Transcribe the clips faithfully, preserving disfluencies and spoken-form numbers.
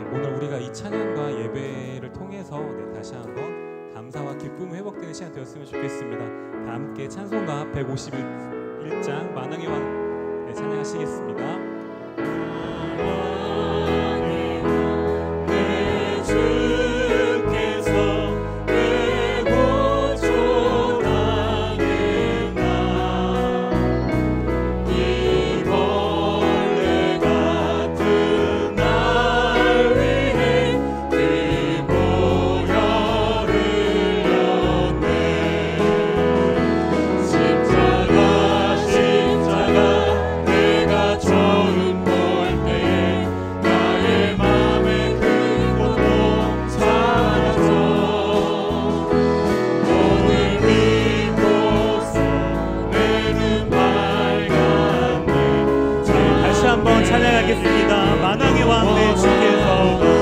오늘 우리가 이 찬양과 예배를 통해서 네, 다시 한번 감사와 기쁨 회복되는 시간 되었으면 좋겠습니다. 다 함께 찬송가 백오십일 장 만왕의 왕 네, 찬양하시겠습니다. 찬양하겠습니다. 만왕의 왕 내 주께서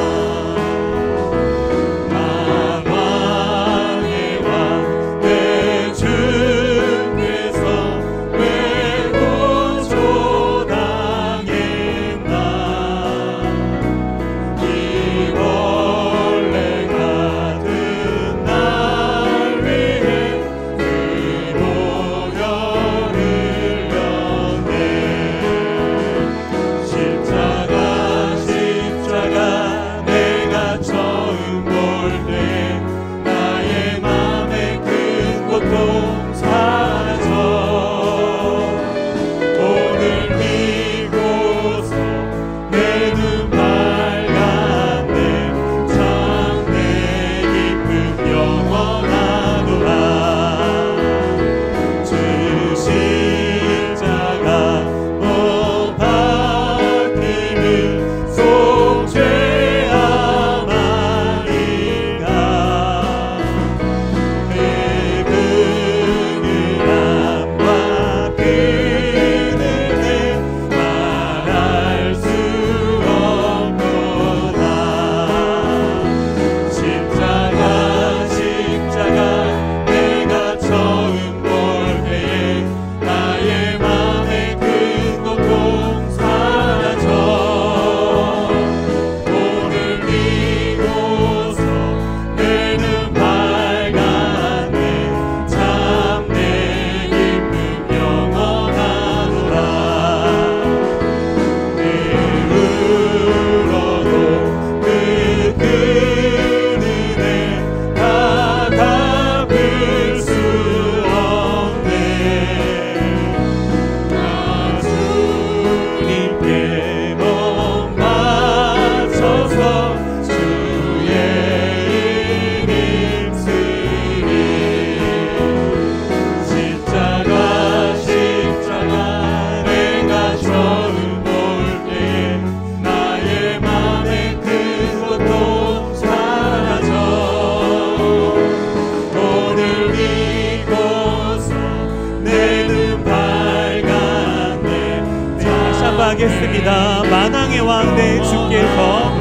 하겠습니다. 만왕의 왕 내 주께서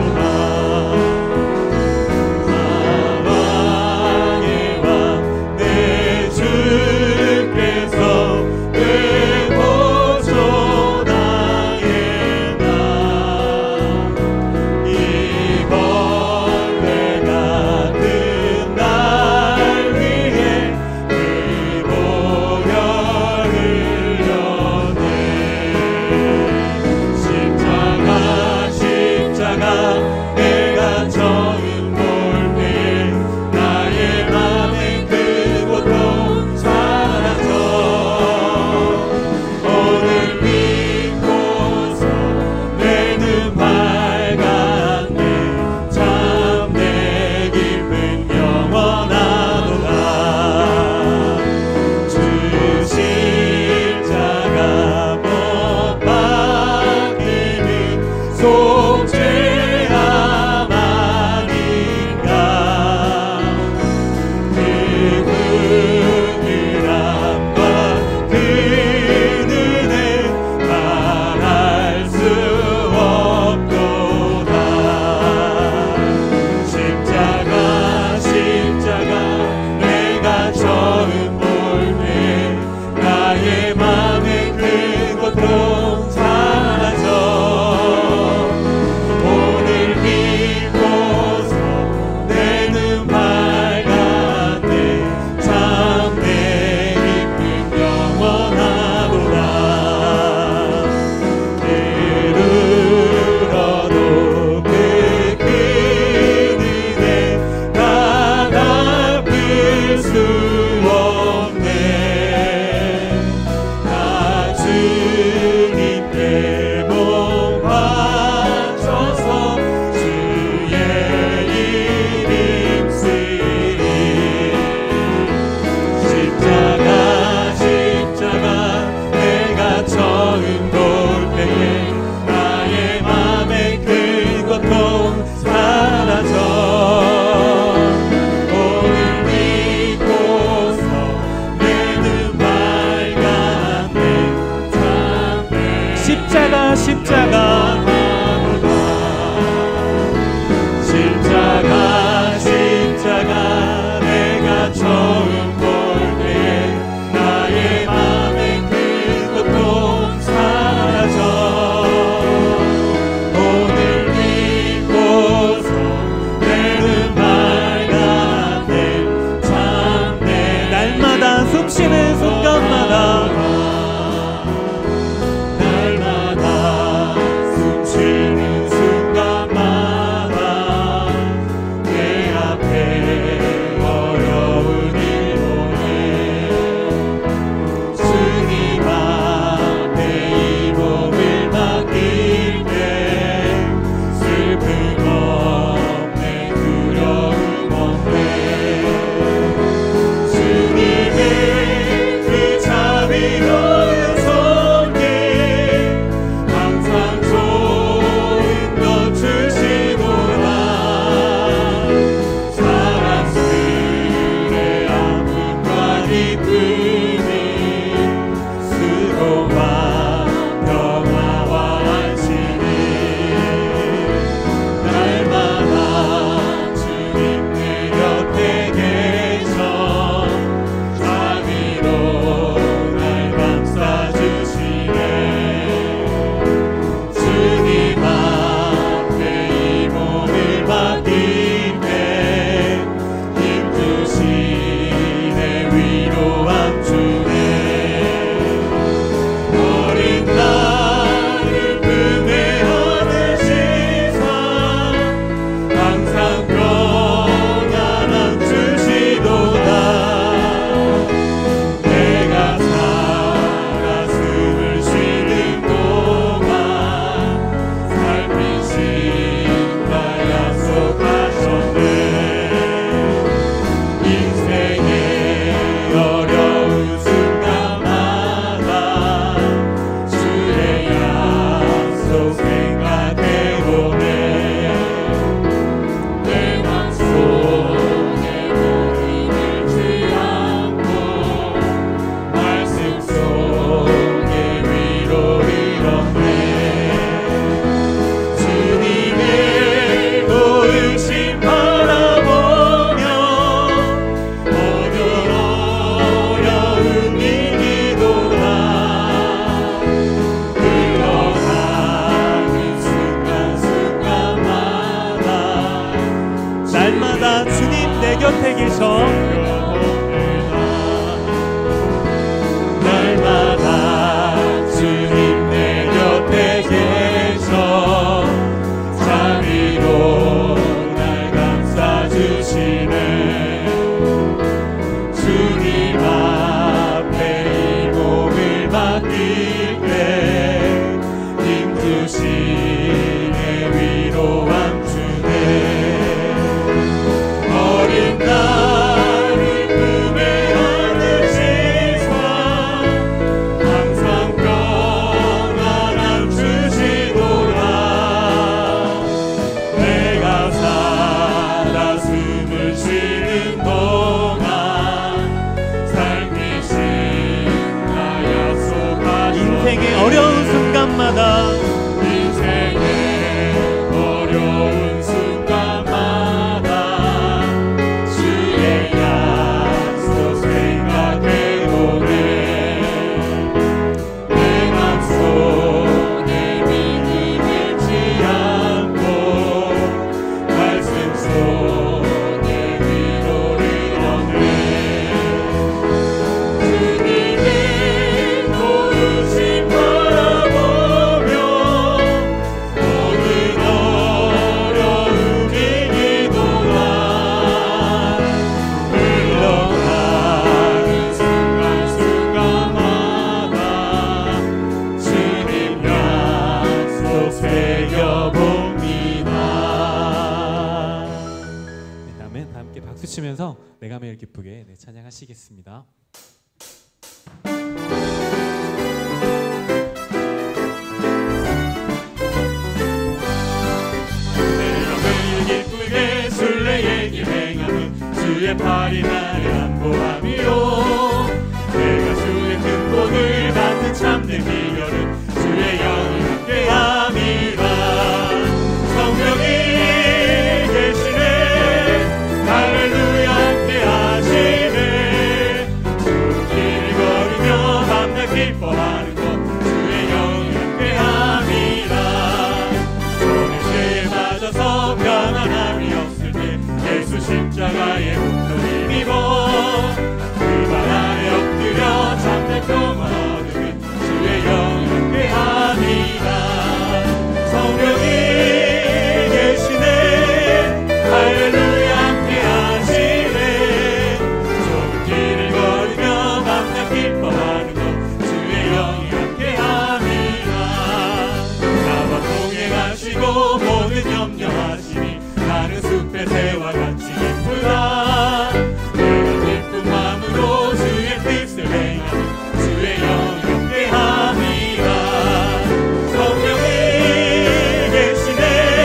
십자가 맡길 때 힘주시네 위로함 주네 어린 나를 품에 안으시사 항상 평안함 주시도다 내가 살아 숨을 쉬는 동안 삶이신 나 약속하셨네 인생의 어려운 순간마다 인생의 어려운 순간마다 주의 약속 생각해보네 내 맘속에 믿음 잃지 않고 말씀 속에 위로를 얻네 주님의 도우심 바라보며 모든 어려움 이기도다 흘러가는 순간순간마다 주님 약속 새겨봅니다. 네, 아멘. 다 함께 박수 치면서 내가 매일 기쁘게 네, 찬양하시겠습니다. 내가 매일 기쁘게 순례의 길 행함은 주의 팔이 나를 안보함이요 내가 주의 큰 복을 받는 참된 비결은 주의 영이 함께함이라 성령이 계시네 할렐루야 함께하시네 좋은 길을 걸으며 밤낮 기뻐하는 것 주의 영이 함께함이라 손에 죄에 빠져서 평안함이 없을 때 예수 십자가의 몸도 힘입어 그 발 아래 엎드려 참된 평화 얻으면 주의 영이 함께함이라 성령이 계시네 할렐루야 함께하시네 좋은 길을 걸으며 밤낮 기뻐하는 것 주의 영이 함께함이라 나와 동행하시고 모든 염려하시니 나는 숲의 새와 같이 기쁘다 내가 기쁜 마음으로 주의 뜻을 행하는 주의 영이 함께함이라 성령이 계시네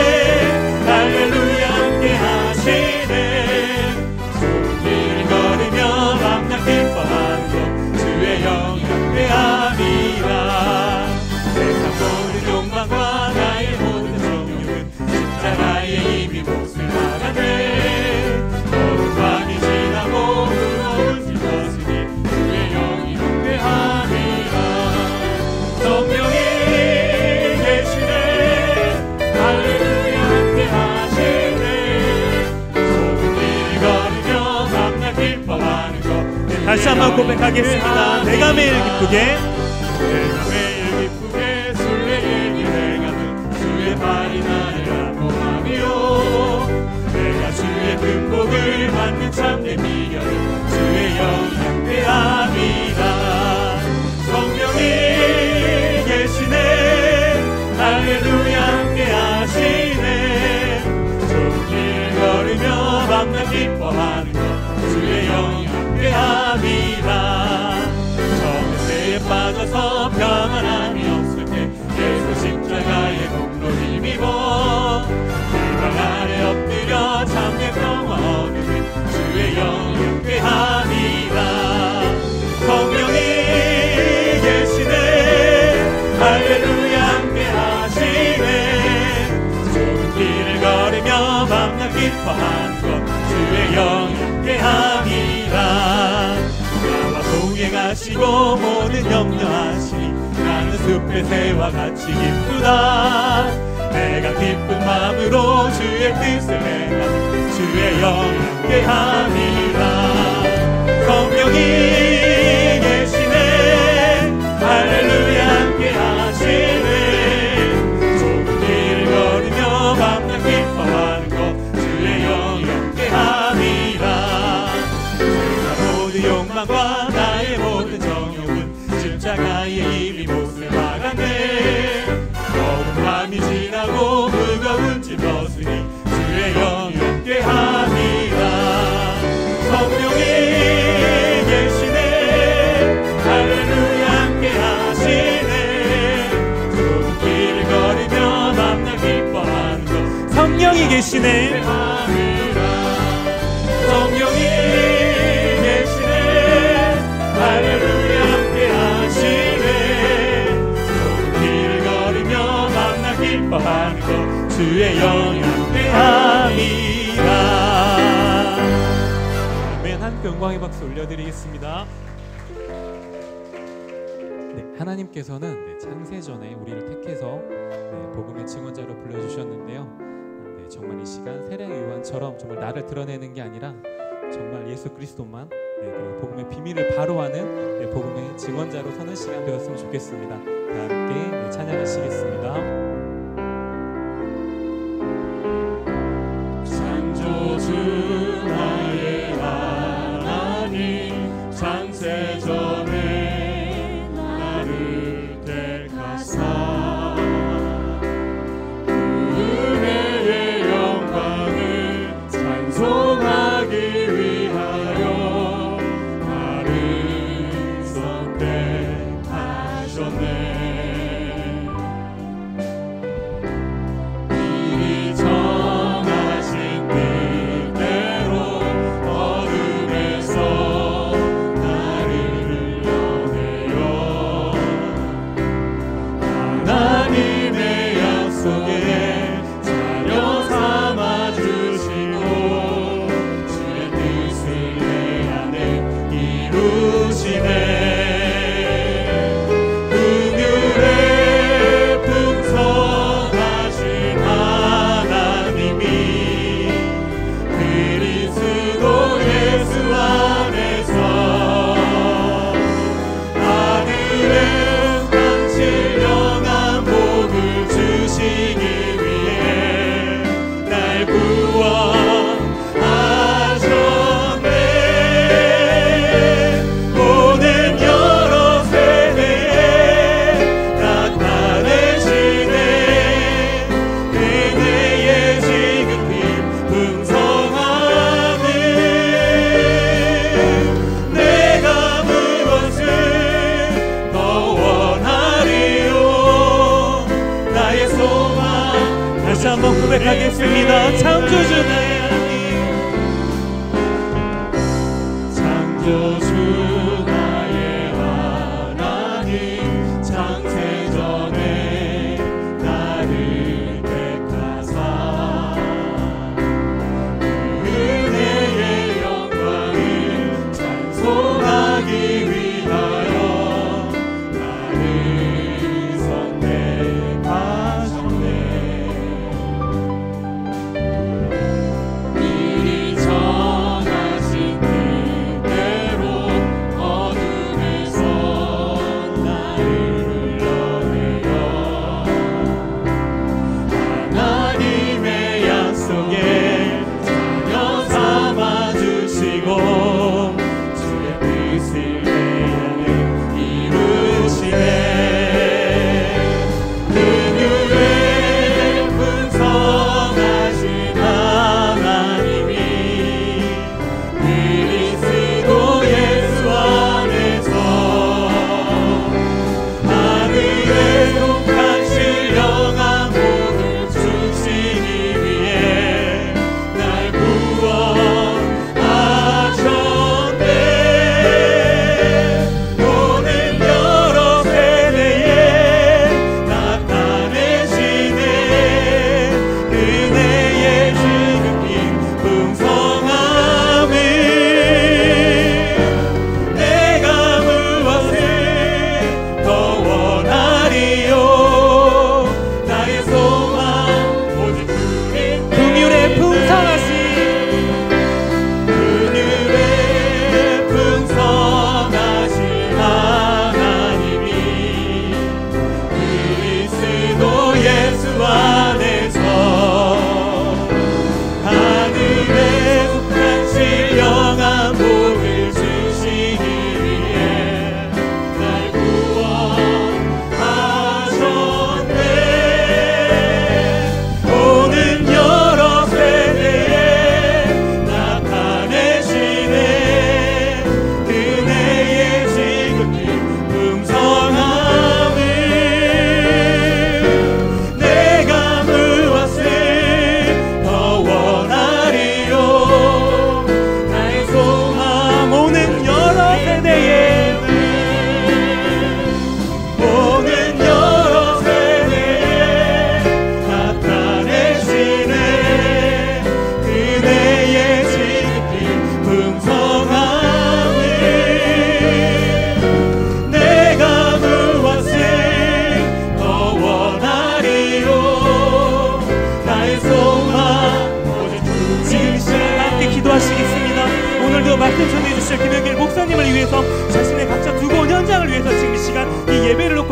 할렐루야 함께하시네 좋은 길을 걸으며 밤낮 기뻐하는 것 주의 영이 함께함이라 세상 모든 욕망과 나의 모든 정욕은 십자가에 이미 몫을 박았네 어두운 밤이 지나고 무거운 짐 벗으니 주의 영이 함께함이라 성령이 계시네 할렐루야 함께하시네 좋은 길을 걸으며 밤낮 기뻐하는 것 다시 한번 고백하겠습니다. 내가 매일 기쁘게 내가 매일 기쁘게 순례의 길 행함은 주의 발이 나를 안보함이요 내가 주의 큰 복을 받는 참된 비결은 주의 영이 함께함이라 성령이 계시네 할렐루야 함께하시네 좋은 길을 걸으며 밤낮 기뻐하는 것 주의 영이 함께함이라 정세에 빠져서 평안함이 없을 때 예수 십자가의 몸로 힘입어 그 발 아래 엎드려 참된 평화 얻으면 주의 영이 함께함이라 성령이 계시네 할렐루야 함께하시네 좋은 길을 걸으며 밤낮 기뻐하는 것 주의 영이 함께함이라 나와 동행하시고 모든 염려하시니 나는 숲의 새와 같이 기쁘다 내가 기쁜 마음으로 주의 뜻을 행하는 주의 영이 함께함이라 성령이 계시네 할렐루야 함께하시네 좋은 길을 걸으며 밤낮 기뻐하는 것 주의 영이 함께함이라 세상 모든 욕망과 나의 모든 정욕은 십자가에 이미 못을 박았네. 어두운 밤이 지나고 무거운 짐 벗으니 주의 영이 함께합니다. 성령이 계시네. 할렐루야 함께하시네. 좁은 길을 걸으며 밤낮 기뻐하는 것 성령이 계시네. 성령이 계시네. 할렐루야 함께하시네. 좁은 길을 걸으며 밤낮 기뻐하는 것 주의 영이 함께합니다. 아멘. 함께 영광의 박수 올려드리겠습니다. 네, 하나님께서는 네, 창세전에 우리를 택해서 네, 복음의 증언자로 불러주셨는데요. 네, 정말 이 시간 세례 요한처럼 정말 나를 드러내는 게 아니라 정말 예수 그리스도만 네, 그리고 복음의 비밀을 바로하는 네, 복음의 증언자로 서는 시간 되었으면 좋겠습니다. 다 함께 네, 찬양하시겠습니다. 창조주 나의 하나님 창세전에 나를 택하사 그 은혜의 영광을 찬송하기 위하여 나를 선택하셨네. 미리 정하신 뜻대로 어둠에서 나를 불러내어 하나님의 약속에 자녀 삼아주시고 주의 뜻을 내 안에 이루시네. 긍휼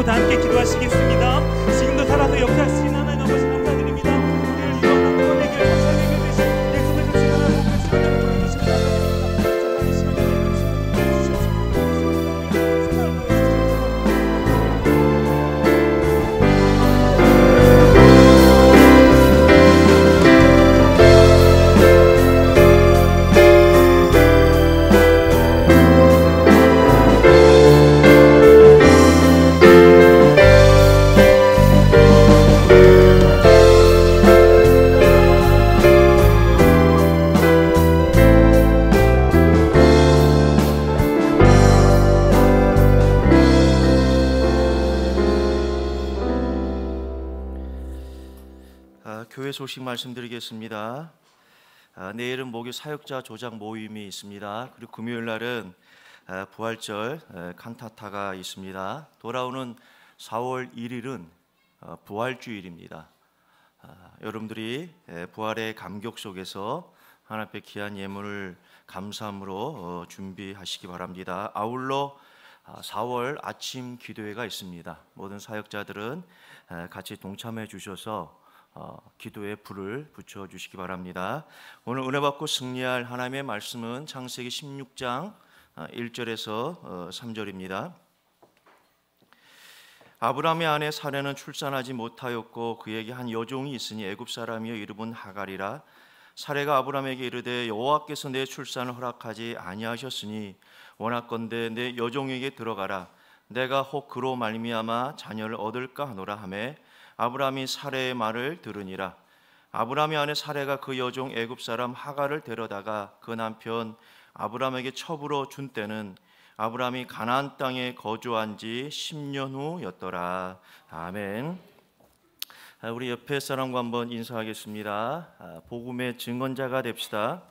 붙잡고 다 함께 기도하시겠습니다. 지금도 살아서 역사하시는 하나님 아버지 감사드립니다. 우리를 이루어가는 것에게 감사하게 되신 약속해 주신 하나님 아버지 시간을 보내주시면 감사드립니다. 정말 이 시간에 예배를 주시옵소서. 정말 교회 소식 말씀드리겠습니다. 아, 내일은 목요 사역자 조작 모임이 있습니다. 그리고 금요일 날은 아, 부활절 아, 칸타타가 있습니다. 돌아오는 사월 일일은 아, 부활주일입니다. 아, 여러분들이 에, 부활의 감격 속에서 하나님 앞에 귀한 예물을 감사함으로 어, 준비하시기 바랍니다. 아울러 아, 사월 아침 기도회가 있습니다. 모든 사역자들은 에, 같이 동참해 주셔서 어, 기도에 불을 붙여 주시기 바랍니다. 오늘 은혜 받고 승리할 하나님의 말씀은 창세기 십육 장 어, 일 절에서 어, 삼 절입니다. 아브라함의 아내 사레는 출산하지 못하였고 그에게 한 여종이 있으니 애굽 사람이여 이름은 하갈이라. 사레가 아브라함에게 이르되 여호와께서 내 출산을 허락하지 아니하셨으니 원하건대 내 여종에게 들어가라. 내가 혹 그로 말미암아 자녀를 얻을까 하노라 하매 아브라함이 사레의 말을 들으니라. 아브라함의 아내 사레가 그 여종 애굽 사람 하갈을 데려다가 그 남편 아브라함에게 첩으로 준 때는 아브라함이 가나안 땅에 거주한 지 십 년 후였더라. 아멘. 우리 옆에 사람과 한번 인사하겠습니다. 복음의 증언자가 됩시다.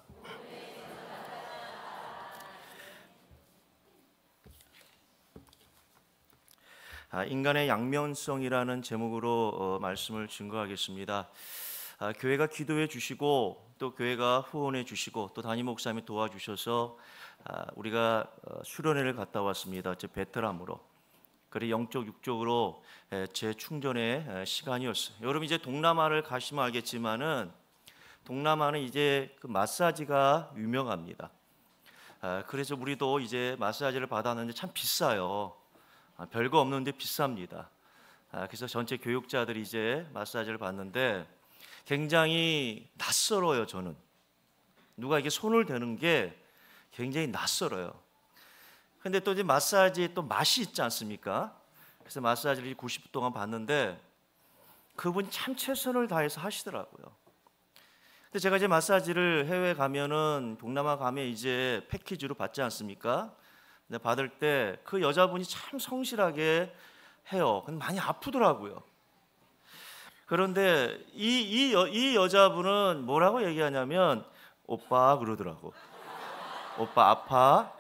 인간의 양면성이라는 제목으로 어, 말씀을 증거하겠습니다. 아, 교회가 기도해 주시고 또 교회가 후원해 주시고 또 담임 목사님이 도와주셔서 아, 우리가 어, 수련회를 갔다 왔습니다. 제 베트남으로. 그래 영적 육적으로 에, 제 충전의 에, 시간이었어요. 여러분 이제 동남아를 가시면 알겠지만은 동남아는 이제 그 마사지가 유명합니다. 아, 그래서 우리도 이제 마사지를 받았는데 참 비싸요. 아, 별거 없는데 비쌉니다. 아, 그래서 전체 교육자들이 이제 마사지를 받는데 굉장히 낯설어요. 저는 누가 이게 손을 대는 게 굉장히 낯설어요. 근데 또 이제 마사지에 또 맛이 있지 않습니까? 그래서 마사지를 구십 분 동안 받는데 그분이 참 최선을 다해서 하시더라고요. 근데 제가 이제 마사지를 해외 가면은 동남아 가면 이제 패키지로 받지 않습니까? 근데 받을 때 그 여자분이 참 성실하게 해요. 근데 많이 아프더라고요. 그런데 이, 이, 여, 이 여자분은 뭐라고 얘기하냐면 오빠 그러더라고. 오빠 아파?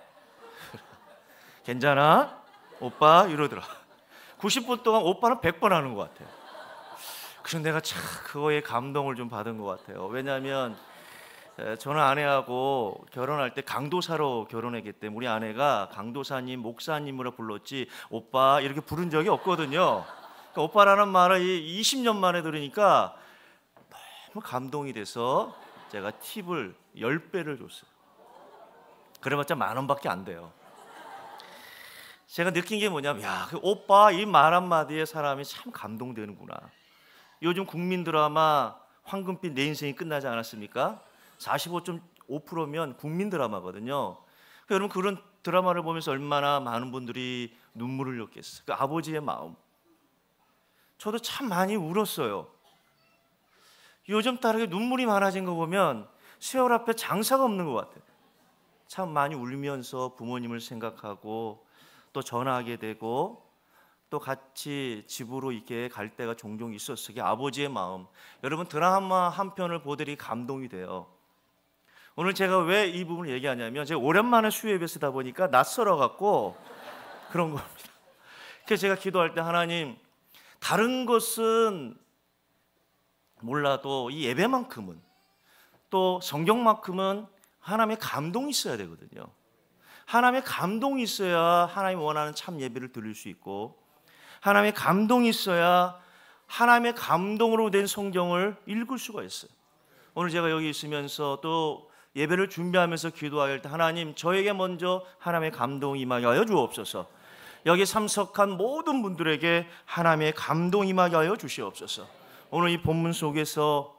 괜찮아? 오빠 이러더라. 구십 분 동안 오빠는 백 번 하는 것 같아요. 그래서 내가 참 그거에 감동을 좀 받은 것 같아요. 왜냐하면 저는 아내하고 결혼할 때 강도사로 결혼했기 때문에 우리 아내가 강도사님, 목사님으로 불렀지 오빠 이렇게 부른 적이 없거든요. 그러니까 오빠라는 말을 이십 년 만에 들으니까 너무 감동이 돼서 제가 팁을 십 배를 줬어요. 그래봤자 만 원밖에 안 돼요. 제가 느낀 게 뭐냐면 야, 그 오빠 이 말 한마디에 사람이 참 감동되는구나. 요즘 국민 드라마 황금빛 내 인생이 끝나지 않았습니까? 사십오 점 오 퍼센트면 국민 드라마거든요. 그러니까 여러분 그런 드라마를 보면서 얼마나 많은 분들이 눈물을 흘렸겠어요. 그 아버지의 마음. 저도 참 많이 울었어요. 요즘 따르게 눈물이 많아진 거 보면 세월 앞에 장사가 없는 것 같아요. 참 많이 울면서 부모님을 생각하고 또 전화하게 되고 또 같이 집으로 이렇게 갈 때가 종종 있었어요. 그게 아버지의 마음. 여러분 드라마 한 편을 보더니 감동이 돼요. 오늘 제가 왜 이 부분을 얘기하냐면 제가 오랜만에 수요예배 쓰다 보니까 낯설어 갖고 그런 겁니다. 그래서 제가 기도할 때 하나님 다른 것은 몰라도 이 예배만큼은 또 성경만큼은 하나님의 감동이 있어야 되거든요. 하나님의 감동이 있어야 하나님 원하는 참 예배를 드릴 수 있고 하나님의 감동이 있어야 하나님의 감동으로 된 성경을 읽을 수가 있어요. 오늘 제가 여기 있으면서 또 예배를 준비하면서 기도할 때 하나님 저에게 먼저 하나님의 감동이 임하게 하여 주옵소서. 여기 참석한 모든 분들에게 하나님의 감동 임하게 하여 주시옵소서. 오늘 이 본문 속에서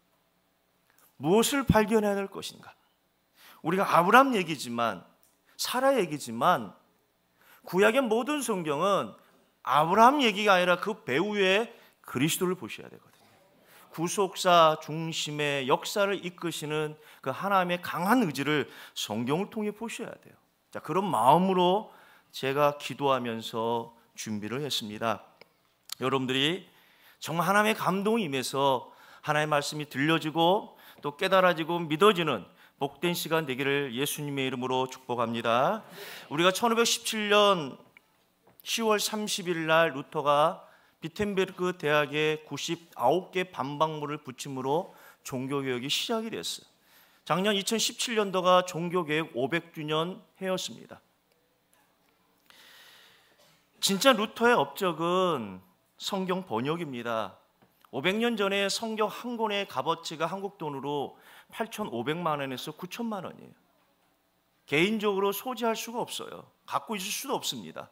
무엇을 발견해야 될 것인가? 우리가 아브라함 얘기지만 사라 얘기지만 구약의 모든 성경은 아브라함 얘기가 아니라 그 배후에 그리스도를 보셔야 되거든요. 구속사 중심의 역사를 이끄시는 그 하나님의 강한 의지를 성경을 통해 보셔야 돼요. 자, 그런 마음으로 제가 기도하면서 준비를 했습니다. 여러분들이 정말 하나님의 감동이 임해서 하나님의 말씀이 들려지고 또 깨달아지고 믿어지는 복된 시간 되기를 예수님의 이름으로 축복합니다. 우리가 천오백십칠 년 시월 삼십일 날 루터가 비텐베르크 대학에 구십구 개 반박문을 붙임으로 종교개혁이 시작이 됐어요. 작년 이천십칠 년도가 종교개혁 오백 주년 해였습니다. 진짜 루터의 업적은 성경 번역입니다. 오백 년 전에 성경 한 권의 값어치가 한국 돈으로 팔천오백만 원에서 구천만 원이에요. 개인적으로 소지할 수가 없어요. 갖고 있을 수도 없습니다.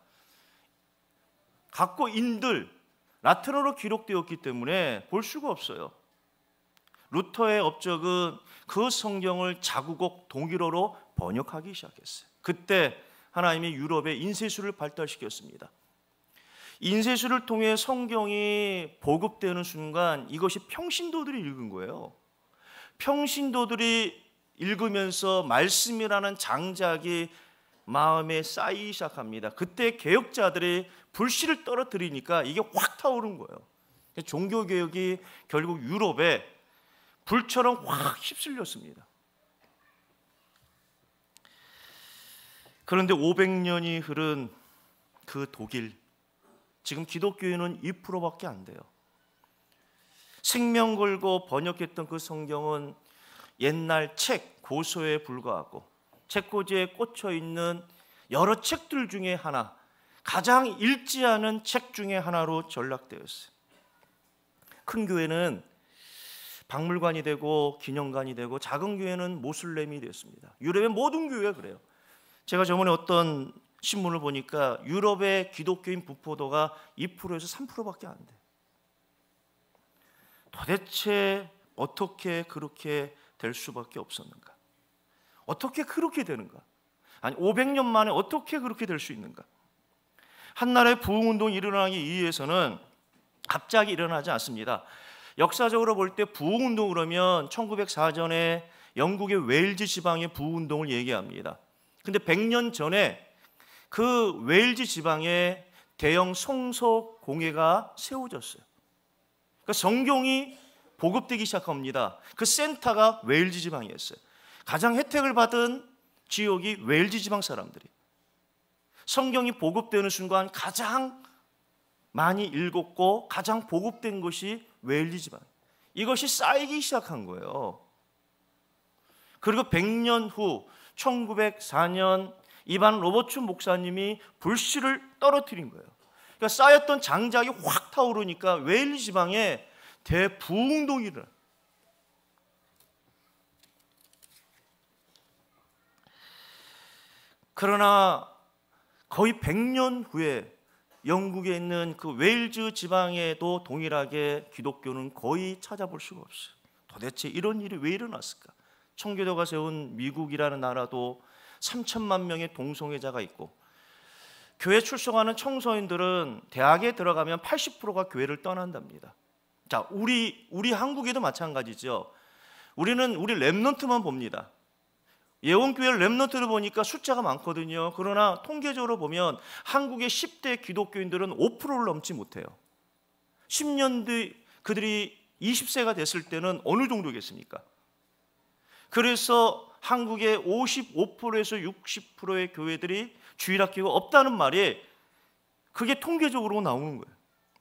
갖고 인들 라틴어로 기록되었기 때문에 볼 수가 없어요. 루터의 업적은 그 성경을 자국어 동일어로 번역하기 시작했어요. 그때 하나님이 유럽의 인쇄술을 발달시켰습니다. 인쇄술을 통해 성경이 보급되는 순간 이것이 평신도들이 읽은 거예요. 평신도들이 읽으면서 말씀이라는 장작이 마음에 쌓이기 시작합니다. 그때 개혁자들이 불씨를 떨어뜨리니까 이게 확 타오른 거예요. 종교개혁이 결국 유럽에 불처럼 확 휩쓸렸습니다. 그런데 오백 년이 흐른 그 독일, 지금 기독교인은 이 퍼센트밖에 안 돼요. 생명 걸고 번역했던 그 성경은 옛날 책, 고서에 불과하고 책꽂이에 꽂혀 있는 여러 책들 중에 하나, 가장 읽지 않은 책 중에 하나로 전락되었어요. 큰 교회는 박물관이 되고 기념관이 되고 작은 교회는 모슬렘이 되었습니다. 유럽의 모든 교회가 그래요. 제가 저번에 어떤 신문을 보니까 유럽의 기독교인 부포도가 이 퍼센트에서 삼 퍼센트밖에 안 돼요. 도대체 어떻게 그렇게 될 수밖에 없었는가? 어떻게 그렇게 되는가? 아니 오백 년 만에 어떻게 그렇게 될 수 있는가? 한나라의 부흥운동이 일어나기 위해서는 갑자기 일어나지 않습니다. 역사적으로 볼 때 부흥운동 그러면 천구백사 년에 영국의 웨일즈 지방의 부흥운동을 얘기합니다. 근데 백 년 전에 그 웨일즈 지방에 대형 성서 공회가 세워졌어요. 그러니까 성경이 보급되기 시작합니다. 그 센터가 웨일즈 지방이었어요. 가장 혜택을 받은 지역이 웨일즈 지방 사람들이. 성경이 보급되는 순간 가장 많이 읽었고 가장 보급된 것이 웨일즈 지방. 이것이 쌓이기 시작한 거예요. 그리고 백 년 후 천구백사 년 이반 로버츠 목사님이 불씨를 떨어뜨린 거예요. 그러니까 쌓였던 장작이 확 타오르니까 웨일즈 지방에 대부흥동이 일어나. 그러나 거의 백 년 후에 영국에 있는 그 웨일즈 지방에도 동일하게 기독교는 거의 찾아볼 수가 없어요. 도대체 이런 일이 왜 일어났을까? 청교도가 세운 미국이라는 나라도 삼천만 명의 동성애자가 있고 교회 출석하는 청소년들은 대학에 들어가면 팔십 퍼센트가 교회를 떠난답니다. 자, 우리 우리 한국에도 마찬가지죠. 우리는 우리 렘넌트만 봅니다. 예원교회 렘넌트를 보니까 숫자가 많거든요. 그러나 통계적으로 보면 한국의 십 대 기독교인들은 오 퍼센트를 넘지 못해요. 십 년 뒤 그들이 이십 세가 됐을 때는 어느 정도겠습니까? 그래서 한국의 오십오 퍼센트에서 육십 퍼센트의 교회들이 주일학교가 없다는 말이 그게 통계적으로 나오는 거예요.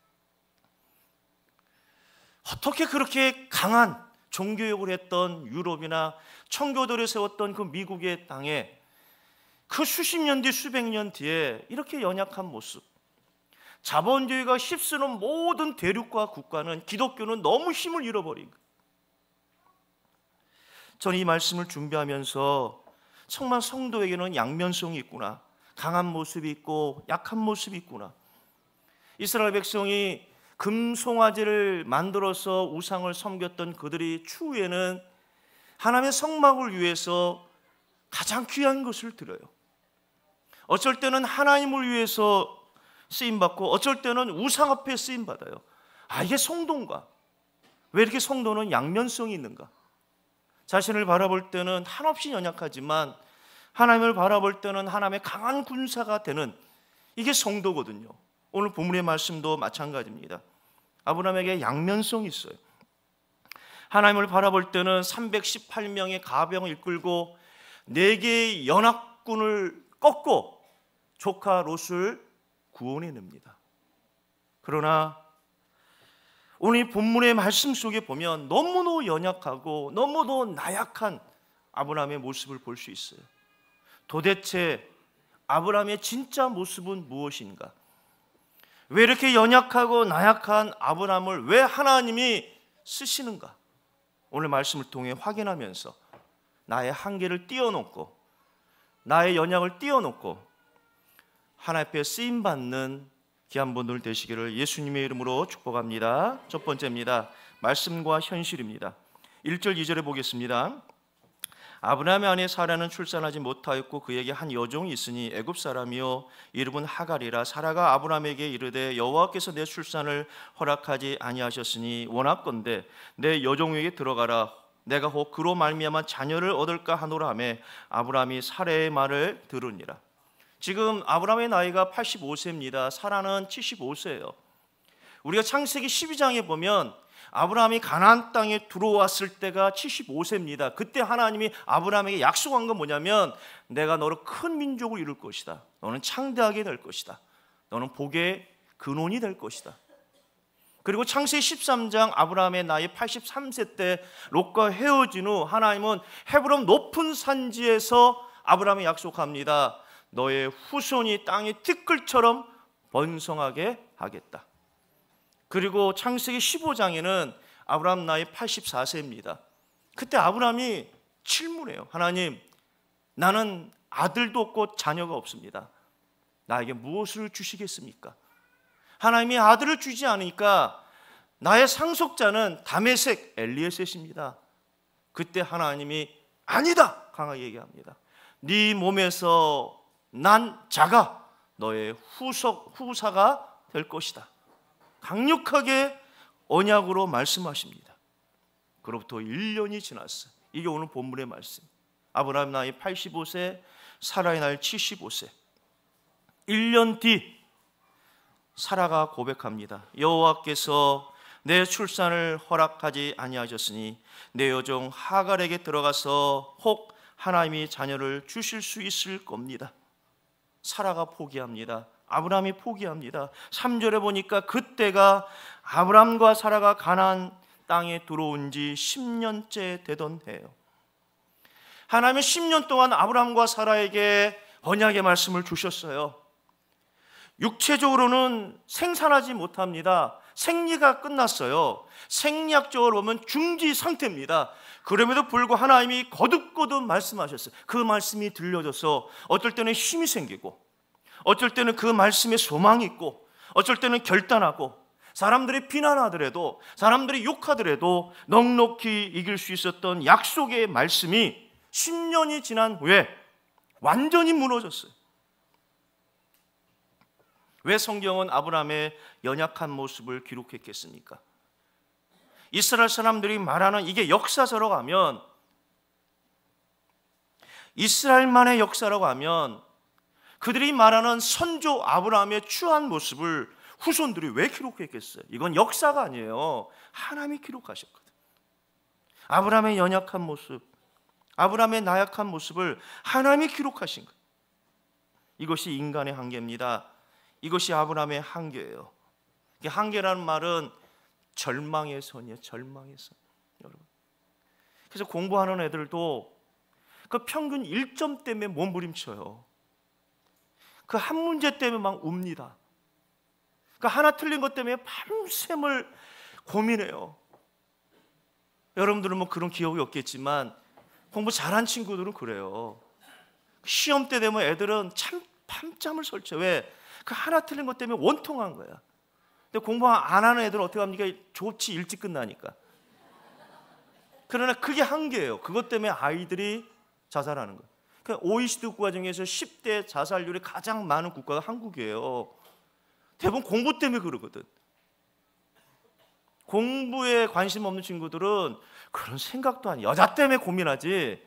어떻게 그렇게 강한 종교욕을 했던 유럽이나 청교도를 세웠던 그 미국의 땅에 그 수십 년 뒤 수백 년 뒤에 이렇게 연약한 모습, 자본주의가 휩쓰는 모든 대륙과 국가는 기독교는 너무 힘을 잃어버린 거예요. 저는 이 말씀을 준비하면서 정말 성도에게는 양면성이 있구나, 강한 모습이 있고 약한 모습이 있구나. 이스라엘 백성이 금송아지를 만들어서 우상을 섬겼던 그들이 추후에는 하나님의 성막을 위해서 가장 귀한 것을 드려요. 어쩔 때는 하나님을 위해서 쓰임받고 어쩔 때는 우상 앞에 쓰임받아요. 아, 이게 성도인가? 왜 이렇게 성도는 양면성이 있는가? 자신을 바라볼 때는 한없이 연약하지만 하나님을 바라볼 때는 하나님의 강한 군사가 되는, 이게 성도거든요. 오늘 본문의 말씀도 마찬가지입니다. 아브라함에게 양면성이 있어요. 하나님을 바라볼 때는 삼백십팔 명의 가병을 이끌고 네 개의 연합군을 꺾고 조카 롯을 구원해냅니다. 그러나 오늘 이 본문의 말씀 속에 보면 너무도 연약하고 너무도 나약한 아브라함의 모습을 볼 수 있어요. 도대체 아브라함의 진짜 모습은 무엇인가? 왜 이렇게 연약하고 나약한 아브라함을 왜 하나님이 쓰시는가? 오늘 말씀을 통해 확인하면서 나의 한계를 띄워놓고 나의 연약을 띄워놓고 하나님 앞에 쓰임받는 귀한 분들 되시기를 예수님의 이름으로 축복합니다. 첫 번째입니다. 말씀과 현실입니다. 일 절 이 절에 보겠습니다. 아브라함의 아내 사라는 출산하지 못하였고 그에게 한 여종이 있으니 애굽 사람이요 이름은 하갈이라. 사라가 아브라함에게 이르되 여호와께서 내 출산을 허락하지 아니하셨으니 원하건대 내 여종에게 들어가라. 내가 혹 그로 말미암아 자녀를 얻을까 하노라 하며 아브라함이 사라의 말을 들으니라. 지금 아브라함의 나이가 팔십오 세입니다. 사라는 칠십오 세예요. 우리가 창세기 십이 장에 보면 아브라함이 가나안 땅에 들어왔을 때가 칠십오 세입니다. 그때 하나님이 아브라함에게 약속한 건 뭐냐면 내가 너를 큰 민족을 이룰 것이다. 너는 창대하게 될 것이다. 너는 복의 근원이 될 것이다. 그리고 창세기 십삼 장 아브라함의 나이 팔십삼 세 때 롯과 헤어진 후 하나님은 헤브론 높은 산지에서 아브라함에 약속합니다. 너의 후손이 땅의 티끌처럼 번성하게 하겠다. 그리고 창세기 십오 장에는 아브라함 나이 팔십사 세입니다. 그때 아브라함이 질문해요. 하나님, 나는 아들도 없고 자녀가 없습니다. 나에게 무엇을 주시겠습니까? 하나님이 아들을 주지 않으니까 나의 상속자는 다메섹 엘리에셋입니다. 그때 하나님이 아니다 강하게 얘기합니다. 네 몸에서 난 자가 너의 후속, 후사가 될 것이다. 강력하게 언약으로 말씀하십니다. 그로부터 일 년이 지났어요. 이게 오늘 본문의 말씀. 아브라함 나이 팔십오 세, 사라의 나이 칠십오 세. 일 년 뒤 사라가 고백합니다. 여호와께서 내 출산을 허락하지 아니하셨으니 내 여종 하갈에게 들어가서 혹 하나님이 자녀를 주실 수 있을 겁니다. 사라가 포기합니다. 아브라함이 포기합니다. 삼 절에 보니까 그때가 아브라함과 사라가 가나안 땅에 들어온 지 십 년째 되던 해예요. 하나님은 십 년 동안 아브라함과 사라에게 언약의 말씀을 주셨어요. 육체적으로는 생산하지 못합니다. 생리가 끝났어요. 생리학적으로 보면 중지 상태입니다. 그럼에도 불구하고 하나님이 거듭거듭 말씀하셨어요. 그 말씀이 들려져서 어떨 때는 힘이 생기고 어쩔 때는 그 말씀에 소망이 있고 어쩔 때는 결단하고 사람들이 비난하더라도 사람들이 욕하더라도 넉넉히 이길 수 있었던 약속의 말씀이 십 년이 지난 후에 완전히 무너졌어요. 왜 성경은 아브라함의 연약한 모습을 기록했겠습니까? 이스라엘 사람들이 말하는 이게 역사서라고 하면 이스라엘만의 역사라고 하면 그들이 말하는 선조 아브라함의 추한 모습을 후손들이 왜 기록했겠어요? 이건 역사가 아니에요. 하나님이 기록하셨거든. 아브라함의 연약한 모습, 아브라함의 나약한 모습을 하나님이 기록하신 거예요. 이것이 인간의 한계입니다. 이것이 아브라함의 한계예요. 한계라는 말은 절망의 선이에요. 절망의 선. 여러분. 그래서 공부하는 애들도 그 평균 일 점 때문에 몸부림쳐요. 그 한 문제 때문에 막 웁니다. 그러니까 하나 틀린 것 때문에 밤샘을 고민해요. 여러분들은 뭐 그런 기억이 없겠지만 공부 잘한 친구들은 그래요. 시험 때 되면 애들은 참 밤잠을 설쳐. 왜? 그 하나 틀린 것 때문에 원통한 거야. 근데 공부 안 하는 애들은 어떻게 합니까? 좋지, 일찍 끝나니까. 그러나 그게 한계예요. 그것 때문에 아이들이 자살하는 거예요. 그러니까 오이시디 국가 중에서 십 대 자살률이 가장 많은 국가가 한국이에요. 대부분 공부 때문에 그러거든. 공부에 관심 없는 친구들은 그런 생각도 아니에요. 여자 때문에 고민하지.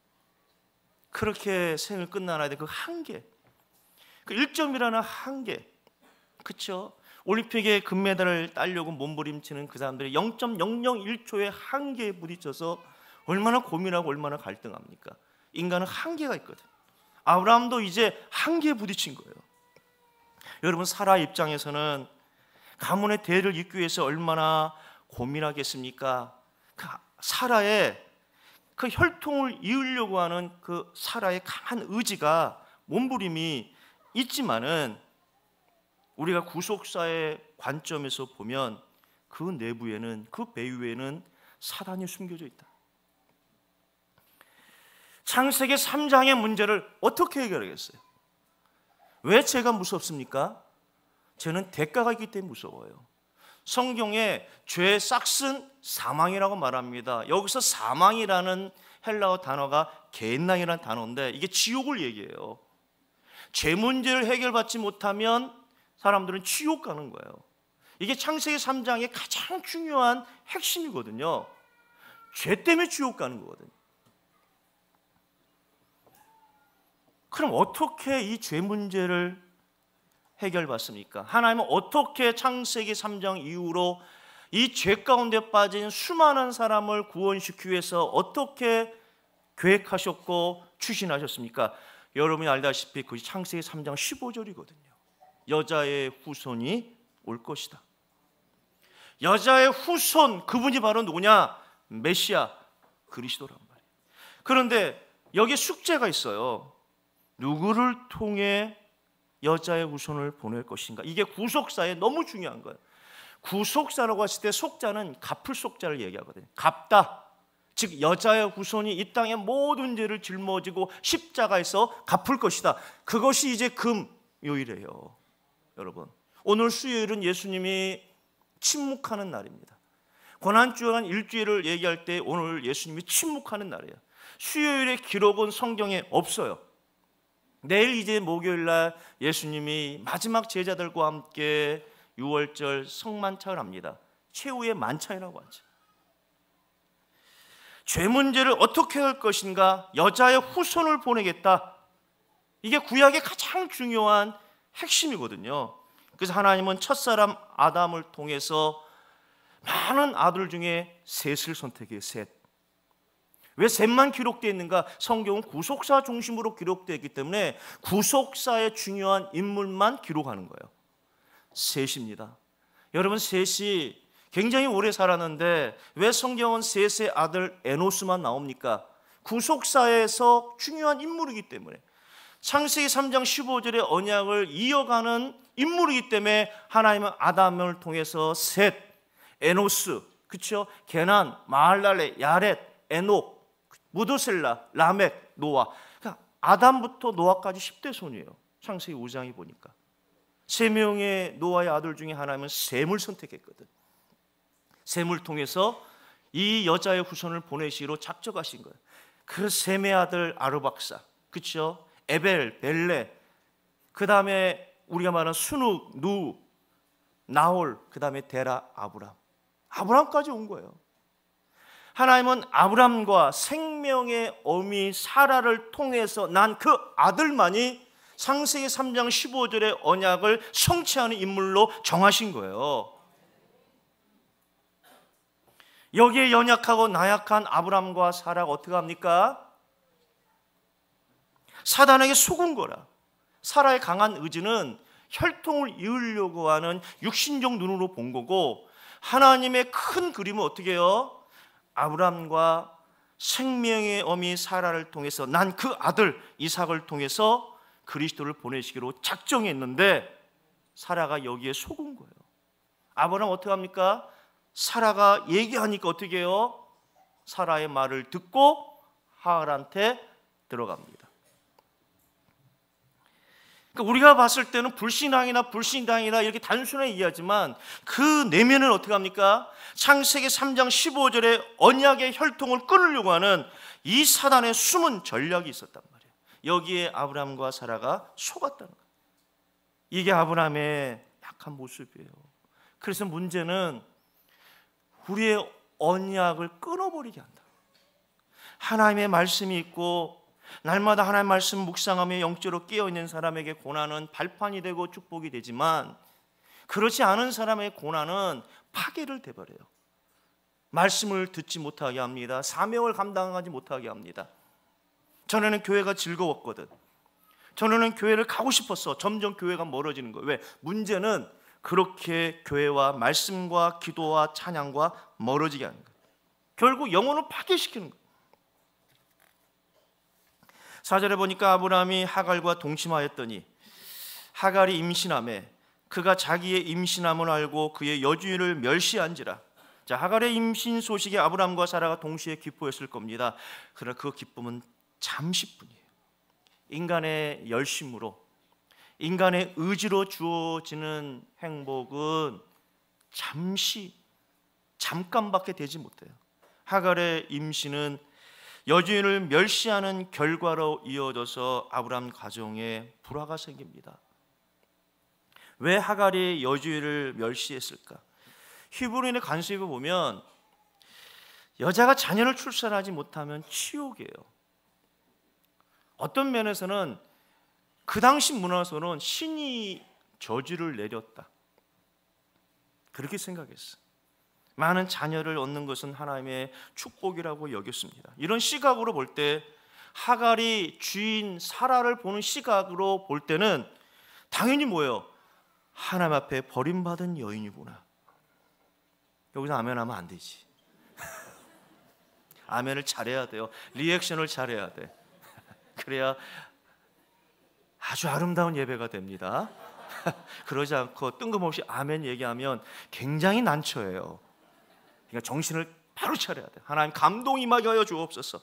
그렇게 생을 끝나야 돼. 그 한계. 그 일 점이라는 한계. 그렇죠? 올림픽에 금메달을 따려고 몸부림치는 그 사람들이 영 점 영영일 초의 한계에 부딪혀서 얼마나 고민하고 얼마나 갈등합니까? 인간은 한계가 있거든. 아브라함도 이제 한계에 부딪힌 거예요. 여러분, 사라 입장에서는 가문의 대를 잇기 위해서 얼마나 고민하겠습니까? 그 사라의 그 혈통을 이으려고 하는 그 사라의 강한 의지가, 몸부림이 있지만은 우리가 구속사의 관점에서 보면 그 내부에는, 그 배후에는 사단이 숨겨져 있다. 창세기 삼 장의 문제를 어떻게 해결하겠어요? 왜 죄가 무섭습니까? 죄는 대가가 있기 때문에 무서워요. 성경에 죄의 싹슨 사망이라고 말합니다. 여기서 사망이라는 헬라어 단어가 게엔나이라는 단어인데 이게 지옥을 얘기해요. 죄 문제를 해결받지 못하면 사람들은 지옥 가는 거예요. 이게 창세기 삼 장의 가장 중요한 핵심이거든요. 죄 때문에 지옥 가는 거거든요. 그럼 어떻게 이 죄 문제를 해결받습니까? 하나님은 어떻게 창세기 삼 장 이후로 이 죄 가운데 빠진 수많은 사람을 구원시키기 위해서 어떻게 계획하셨고 추진하셨습니까? 여러분이 알다시피 그것이 창세기 삼 장 십오 절이거든요. 여자의 후손이 올 것이다. 여자의 후손, 그분이 바로 누구냐? 메시아, 그리스도란 말이에요. 그런데 여기에 숙제가 있어요. 누구를 통해 여자의 후손을 보낼 것인가? 이게 구속사에 너무 중요한 거예요. 구속사라고 했을 때 속자는 갚을 속자를 얘기하거든요. 갚다. 즉 여자의 후손이 이 땅의 모든 죄를 짊어지고 십자가에서 갚을 것이다. 그것이 이제 금요일이에요. 여러분, 오늘 수요일은 예수님이 침묵하는 날입니다. 고난주간 일주일을 얘기할 때 오늘 예수님이 침묵하는 날이에요. 수요일의 기록은 성경에 없어요. 내일 이제 목요일 날 예수님이 마지막 제자들과 함께 유월절 성만찬을 합니다. 최후의 만찬이라고 하죠. 죄 문제를 어떻게 할 것인가? 여자의 후손을 보내겠다. 이게 구약의 가장 중요한 핵심이거든요. 그래서 하나님은 첫사람 아담을 통해서 많은 아들 중에 셋을 선택해요. 셋. 왜 셋만 기록되어 있는가? 성경은 구속사 중심으로 기록되어 있기 때문에 구속사의 중요한 인물만 기록하는 거예요. 셋입니다. 여러분, 셋이 굉장히 오래 살았는데 왜 성경은 셋의 아들 에노스만 나옵니까? 구속사에서 중요한 인물이기 때문에, 창세기 삼 장 십오 절의 언약을 이어가는 인물이기 때문에 하나님은 아담을 통해서 셋, 에노스, 그렇죠? 게난, 마할랄레, 야렛, 에녹, 무드셀라, 라멕, 노아. 그러니까 아담부터 노아까지 십 대 손이에요. 창세기 오 장에 보니까 세 명의 노아의 아들 중에 하나님은 셈을 선택했거든. 셈을 통해서 이 여자의 후손을 보내시기로 작정하신 거예요. 그 셈의 아들 아르박사, 그렇죠? 에벨, 벨레, 그 다음에 우리가 말하는 수눅, 누, 나홀, 그 다음에 데라, 아브람. 아브람까지 온 거예요. 하나님은 아브람과 생명의 어미 사라를 통해서 난 그 아들만이 창세기 삼 장 십오 절의 언약을 성취하는 인물로 정하신 거예요. 여기에 연약하고 나약한 아브람과 사라가 어떻게 합니까? 사단에게 속은 거라. 사라의 강한 의지는 혈통을 이으려고 하는 육신적 눈으로 본 거고, 하나님의 큰 그림은 어떻게 해요? 아브람과 생명의 어미 사라를 통해서 난 그 아들 이삭을 통해서 그리스도를 보내시기로 작정했는데 사라가 여기에 속은 거예요. 아브라함 어떻게 합니까? 사라가 얘기하니까 어떻게 해요? 사라의 말을 듣고 하갈한테 들어갑니다. 그러니까 우리가 봤을 때는 불신앙이나 불신당이나 이렇게 단순하게 이해하지만 그 내면은 어떻게 합니까? 창세기 삼 장 십오 절에 언약의 혈통을 끊으려고 하는 이 사단의 숨은 전략이 있었단 말이에요. 여기에 아브라함과 사라가 속았다는 거예요. 이게 아브라함의 약한 모습이에요. 그래서 문제는 우리의 언약을 끊어버리게 한다. 하나님의 말씀이 있고 날마다 하나님의 말씀 묵상하며 영적으로 깨어있는 사람에게 고난은 발판이 되고 축복이 되지만 그렇지 않은 사람의 고난은 파괴를 돼버려요. 말씀을 듣지 못하게 합니다. 사명을 감당하지 못하게 합니다. 전에는 교회가 즐거웠거든. 전에는 교회를 가고 싶었어. 점점 교회가 멀어지는 거예요. 왜? 문제는 그렇게 교회와 말씀과 기도와 찬양과 멀어지게 하는 거예요. 결국 영혼을 파괴시키는 거예요. 사 절에 보니까 아브라함이 하갈과 동침하였더니 하갈이 임신하매 그가 자기의 임신함을 알고 그의 여주인을 멸시한지라. 자, 하갈의 임신 소식에 아브라함과 사라가 동시에 기뻐했을 겁니다. 그러나 그 기쁨은 잠시뿐이에요. 인간의 열심으로, 인간의 의지로 주어지는 행복은 잠시, 잠깐밖에 되지 못해요. 하갈의 임신은 여주인을 멸시하는 결과로 이어져서 아브라함 가정에 불화가 생깁니다. 왜 하갈이 여주인을 멸시했을까? 히브리인의 관습에 보면 여자가 자녀를 출산하지 못하면 치욕이에요. 어떤 면에서는 그 당시 문화에서는 신이 저주를 내렸다, 그렇게 생각했어. 많은 자녀를 얻는 것은 하나님의 축복이라고 여겼습니다. 이런 시각으로 볼 때 하갈이 주인 사라를 보는 시각으로 볼 때는 당연히 뭐예요? 하나님 앞에 버림받은 여인이구나. 여기서 아멘하면 안 되지. 아멘을 잘해야 돼요. 리액션을 잘해야 돼. 그래야 아주 아름다운 예배가 됩니다. 그러지 않고 뜬금없이 아멘 얘기하면 굉장히 난처해요. 그러니까 정신을 바로 차려야 돼. 하나님 감동 임하게 하여 주옵소서.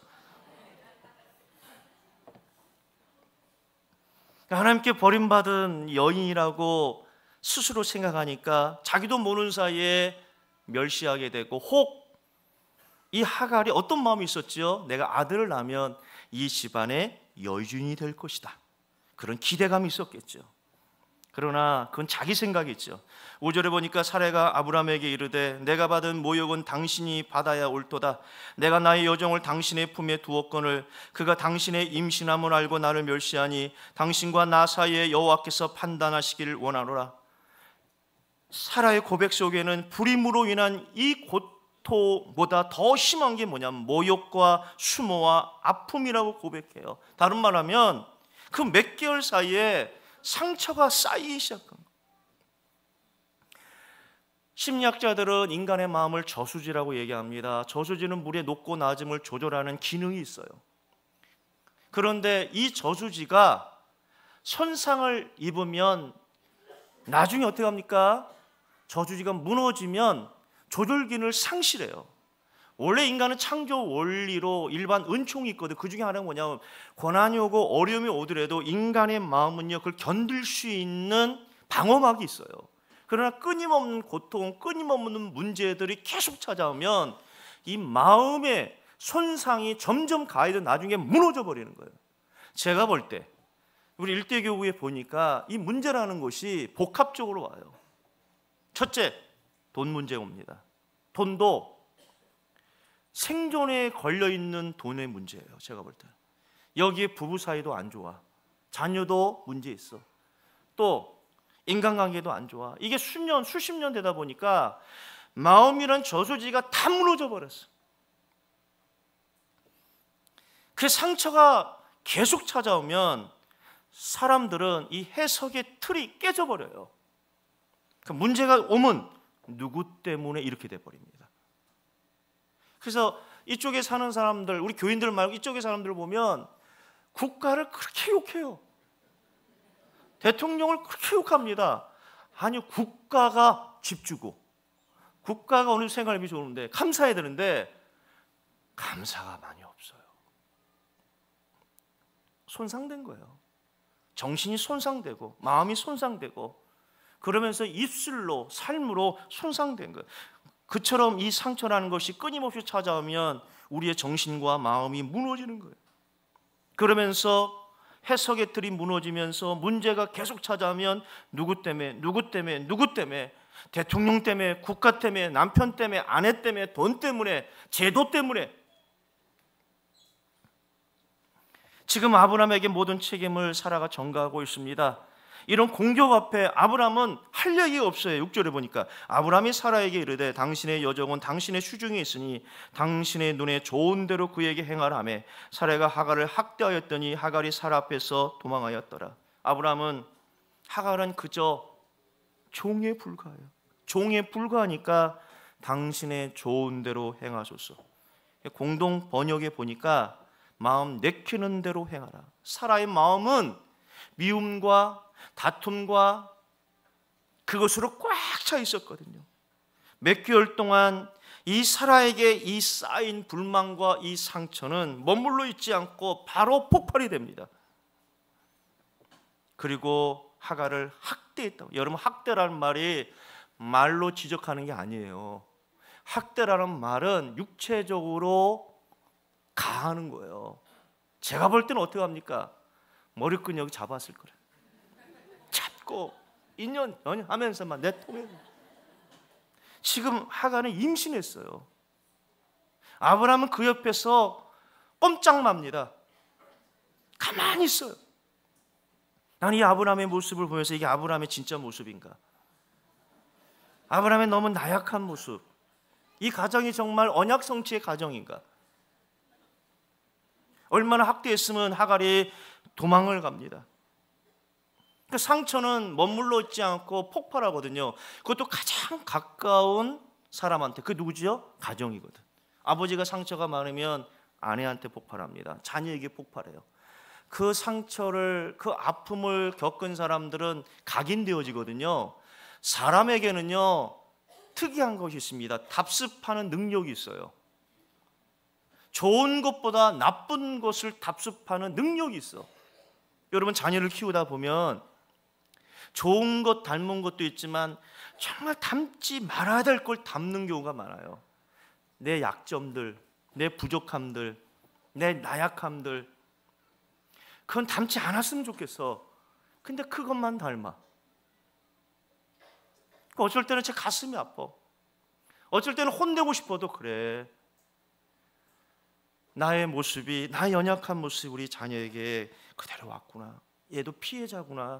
하나님께 버림받은 여인이라고 스스로 생각하니까 자기도 모르는 사이에 멸시하게 되고, 혹 이 하갈이 어떤 마음이 있었지요? 내가 아들을 낳으면 이 집안의 여주인이 될 것이다, 그런 기대감이 있었겠죠. 그러나 그건 자기 생각이죠. 오 절에 보니까 사라가 아브라함에게 이르되 내가 받은 모욕은 당신이 받아야 옳도다. 내가 나의 여종을 당신의 품에 두었거늘 그가 당신의 임신함을 알고 나를 멸시하니 당신과 나 사이에 여호와께서 판단하시기를 원하노라. 사라의 고백 속에는 불임으로 인한 이 고통보다 더 심한 게 뭐냐면 모욕과 수모와 아픔이라고 고백해요. 다른 말하면 그 몇 개월 사이에 상처가 쌓이기 시작한 거예요. 심리학자들은 인간의 마음을 저수지라고 얘기합니다. 저수지는 물의 높고 낮음을 조절하는 기능이 있어요. 그런데 이 저수지가 손상을 입으면 나중에 어떻게 합니까? 저수지가 무너지면 조절 기능을 상실해요. 원래 인간은 창조 원리로 일반 은총이 있거든. 그 중에 하나가 뭐냐면 고난이 오고 어려움이 오더라도 인간의 마음은요 그걸 견딜 수 있는 방어막이 있어요. 그러나 끊임없는 고통, 끊임없는 문제들이 계속 찾아오면 이 마음의 손상이 점점 가해져 나중에 무너져 버리는 거예요. 제가 볼 때 우리 일대교구에 보니까 이 문제라는 것이 복합적으로 와요. 첫째, 돈 문제가 옵니다. 돈도 생존에 걸려있는 돈의 문제예요. 제가 볼 때 여기에 부부 사이도 안 좋아, 자녀도 문제 있어, 또 인간관계도 안 좋아. 이게 수년, 수십 년 되다 보니까 마음이란 저수지가 다 무너져 버렸어. 그 상처가 계속 찾아오면 사람들은 이 해석의 틀이 깨져버려요. 그 문제가 오면 누구 때문에 이렇게 돼버립니다. 그래서 이쪽에 사는 사람들, 우리 교인들 말고 이쪽에 사람들 보면 국가를 그렇게 욕해요. 대통령을 그렇게 욕합니다. 아니 국가가 집 주고 국가가 오늘 생활비 좋은데 감사해야 되는데 감사가 많이 없어요. 손상된 거예요. 정신이 손상되고 마음이 손상되고 그러면서 입술로 삶으로 손상된 거예요. 그처럼 이 상처라는 것이 끊임없이 찾아오면 우리의 정신과 마음이 무너지는 거예요. 그러면서 해석의 틀이 무너지면서 문제가 계속 찾아오면 누구 때문에 누구 때문에 누구 때문에 대통령 때문에 국가 때문에 남편 때문에 아내 때문에 돈 때문에 제도 때문에 지금 아브라함에게 모든 책임을 사라가 전가하고 있습니다. 이런 공격 앞에 아브라함은 할 얘기가 없어요. 육 절에 보니까 아브라함이 사라에게 이르되 당신의 여종은 당신의 수중에 있으니 당신의 눈에 좋은 대로 그에게 행하라매 사라가 하갈을 학대하였더니 하갈이 사라 앞에서 도망하였더라. 아브라함은 하갈은 그저 종에 불과해요. 종에 불과하니까 당신의 좋은 대로 행하소서. 공동 번역에 보니까 마음 내키는 대로 행하라. 사라의 마음은 미움과 다툼과 그것으로 꽉 차 있었거든요. 몇 개월 동안 이 사라에게 이 쌓인 불만과 이 상처는 머물러 있지 않고 바로 폭발이 됩니다. 그리고 하갈을 학대했다고. 여러분, 학대라는 말이 말로 지적하는 게 아니에요. 학대라는 말은 육체적으로 가하는 거예요. 제가 볼 때는 어떻게 합니까? 머리끈 잡았을 거래요. 잡고 인연 연하면서만 내통해. 지금 하갈은 임신했어요. 아브라함은 그 옆에서 꼼짝 맙니다. 가만히 있어요. 나는 이 아브라함의 모습을 보면서 이게 아브라함의 진짜 모습인가? 아브라함의 너무 나약한 모습. 이 가정이 정말 언약 성취의 가정인가? 얼마나 학대했으면 하갈이 도망을 갑니다. 그 상처는 머물러 있지 않고 폭발하거든요. 그것도 가장 가까운 사람한테. 그 누구죠? 가정이거든. 아버지가 상처가 많으면 아내한테 폭발합니다. 자녀에게 폭발해요. 그 상처를, 그 아픔을 겪은 사람들은 각인되어지거든요. 사람에게는요 특이한 것이 있습니다. 답습하는 능력이 있어요. 좋은 것보다 나쁜 것을 답습하는 능력이 있어. 여러분, 자녀를 키우다 보면 좋은 것 닮은 것도 있지만 정말 닮지 말아야 될 걸 닮는 경우가 많아요. 내 약점들, 내 부족함들, 내 나약함들, 그건 닮지 않았으면 좋겠어. 근데 그것만 닮아. 어쩔 때는 제 가슴이 아파. 어쩔 때는 혼내고 싶어도 그래. 나의 모습이, 나의 연약한 모습이 우리 자녀에게 그대로 왔구나. 얘도 피해자구나.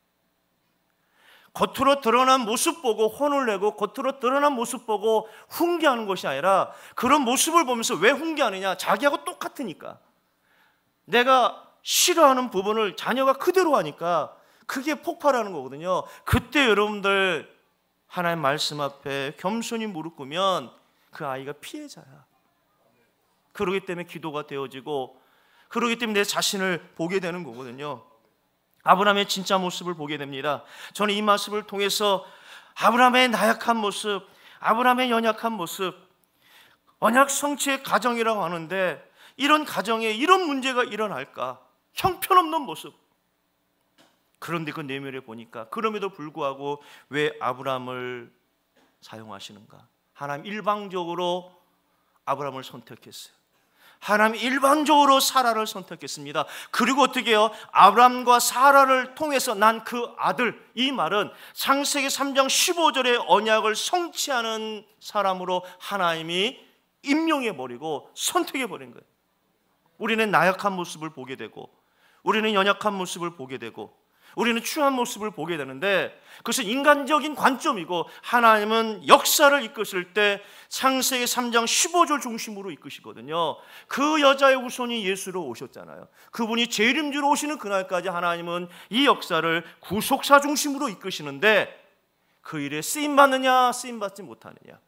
겉으로 드러난 모습 보고 혼을 내고 겉으로 드러난 모습 보고 훈계하는 것이 아니라 그런 모습을 보면서 왜 훈계하느냐? 자기하고 똑같으니까. 내가 싫어하는 부분을 자녀가 그대로 하니까 그게 폭발하는 거거든요. 그때 여러분들 하나님 말씀 앞에 겸손히 무릎 꿇으면 그 아이가 피해자야. 그러기 때문에 기도가 되어지고, 그러기 때문에 내 자신을 보게 되는 거거든요. 아브라함의 진짜 모습을 보게 됩니다. 저는 이 모습을 통해서 아브라함의 나약한 모습, 아브라함의 연약한 모습, 언약 성취의 가정이라고 하는데 이런 가정에 이런 문제가 일어날까? 형편없는 모습. 그런데 그 내면에 보니까 그럼에도 불구하고 왜 아브라함을 사용하시는가? 하나님 일방적으로 아브라함을 선택했어요. 하나님 일방적으로 사라를 선택했습니다. 그리고 어떻게 해요? 아브라함과 사라를 통해서 난 그 아들. 이 말은 창세기 삼 장 십오 절의 언약을 성취하는 사람으로 하나님이 임명해버리고 선택해버린 거예요. 우리는 나약한 모습을 보게 되고, 우리는 연약한 모습을 보게 되고, 우리는 추한 모습을 보게 되는데 그것은 인간적인 관점이고, 하나님은 역사를 이끄실 때 창세기 삼 장 십오 절 중심으로 이끄시거든요. 그 여자의 후손이 예수로 오셨잖아요. 그분이 재림주로 오시는 그날까지 하나님은 이 역사를 구속사 중심으로 이끄시는데 그 일에 쓰임받느냐 쓰임받지 못하느냐.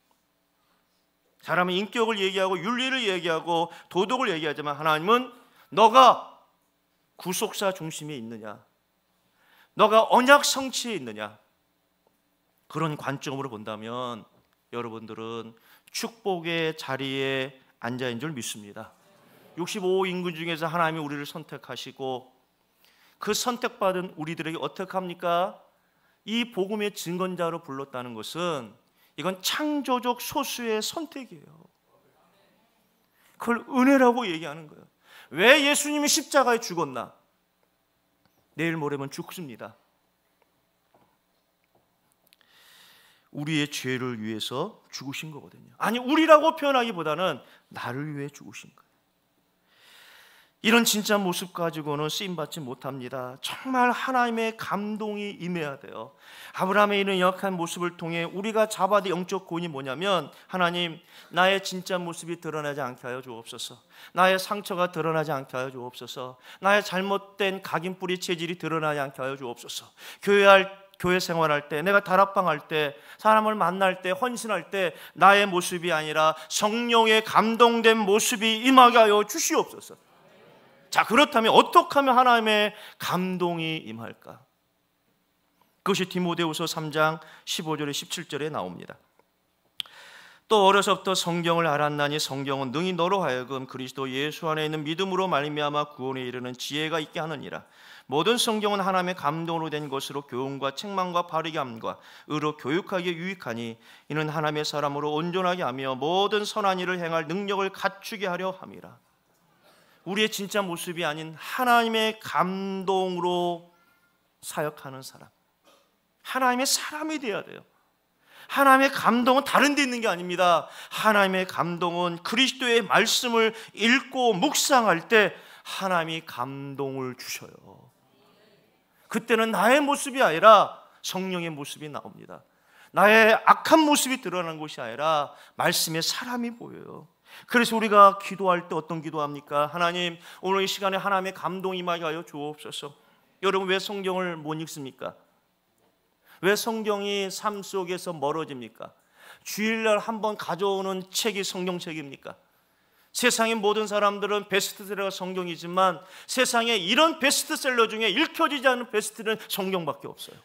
사람은 인격을 얘기하고 윤리를 얘기하고 도덕을 얘기하지만 하나님은 너가 구속사 중심에 있느냐, 너가 언약 성취에 있느냐, 그런 관점으로 본다면 여러분들은 축복의 자리에 앉아 있는 줄 믿습니다. 육십오 호 인구 중에서 하나님이 우리를 선택하시고 그 선택받은 우리들에게 어떻게 합니까? 이 복음의 증거자로 불렀다는 것은 이건 창조적 소수의 선택이에요. 그걸 은혜라고 얘기하는 거예요. 왜 예수님이 십자가에 죽었나? 내일 모레면 죽습니다. 우리의 죄를 위해서 죽으신 거거든요. 아니, 우리라고 표현하기보다는 나를 위해 죽으신 거예요. 이런 진짜 모습 가지고는 쓰임받지 못합니다. 정말 하나님의 감동이 임해야 돼요. 아브라함의 이런 역한 모습을 통해 우리가 잡아야 될 영적 고인이 뭐냐면, 하나님, 나의 진짜 모습이 드러나지 않게 하여 주옵소서. 나의 상처가 드러나지 않게 하여 주옵소서. 나의 잘못된 각인뿌리 체질이 드러나지 않게 하여 주옵소서. 교회할 교회 생활할 때, 내가 다락방 할 때, 사람을 만날 때, 헌신할 때 나의 모습이 아니라 성령의 감동된 모습이 임하게 하여 주시옵소서. 자, 그렇다면 어떻게 하면 하나님의 감동이 임할까? 그것이 디모데후서 삼 장 십오 절에 십칠 절에 나옵니다. 또 어려서부터 성경을 알았나니 성경은 능히 너로 하여금 그리스도 예수 안에 있는 믿음으로 말미암아 구원에 이르는 지혜가 있게 하느니라. 모든 성경은 하나님의 감동으로 된 것으로 교훈과 책망과 바르게 함과 의로 교육하기에 유익하니 이는 하나님의 사람으로 온전하게 하며 모든 선한 일을 행할 능력을 갖추게 하려 함이라. 우리의 진짜 모습이 아닌 하나님의 감동으로 사역하는 사람, 하나님의 사람이 되어야 돼요. 하나님의 감동은 다른 데 있는 게 아닙니다. 하나님의 감동은 그리스도의 말씀을 읽고 묵상할 때 하나님이 감동을 주셔요. 그때는 나의 모습이 아니라 성령의 모습이 나옵니다. 나의 악한 모습이 드러나는 것이 아니라 말씀의 사람이 보여요. 그래서 우리가 기도할 때 어떤 기도합니까? 하나님, 오늘 이 시간에 하나님의 감동이 임하게 하여 주옵소서. 여러분, 왜 성경을 못 읽습니까? 왜 성경이 삶 속에서 멀어집니까? 주일날 한번 가져오는 책이 성경책입니까? 세상의 모든 사람들은 베스트셀러가 성경이지만 세상에 이런 베스트셀러 중에 읽혀지지 않는 베스트는 성경밖에 없어요.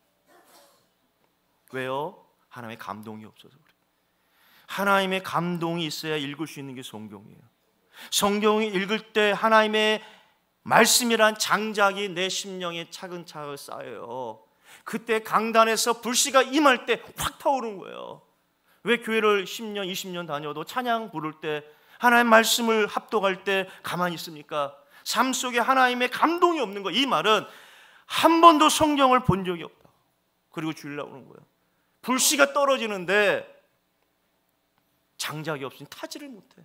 왜요? 하나님의 감동이 없어서 그래요. 하나님의 감동이 있어야 읽을 수 있는 게 성경이에요. 성경을 읽을 때 하나님의 말씀이란 장작이 내 심령에 차근차근 쌓여요. 그때 강단에서 불씨가 임할 때 확 타오르는 거예요. 왜 교회를 십 년, 이십 년 다녀도 찬양 부를 때, 하나님의 말씀을 합독할 때 가만히 있습니까? 삶 속에 하나님의 감동이 없는 거. 이 말은 한 번도 성경을 본 적이 없다. 그리고 주일날 오는 거예요. 불씨가 떨어지는데 장작이 없으니 타지를 못해.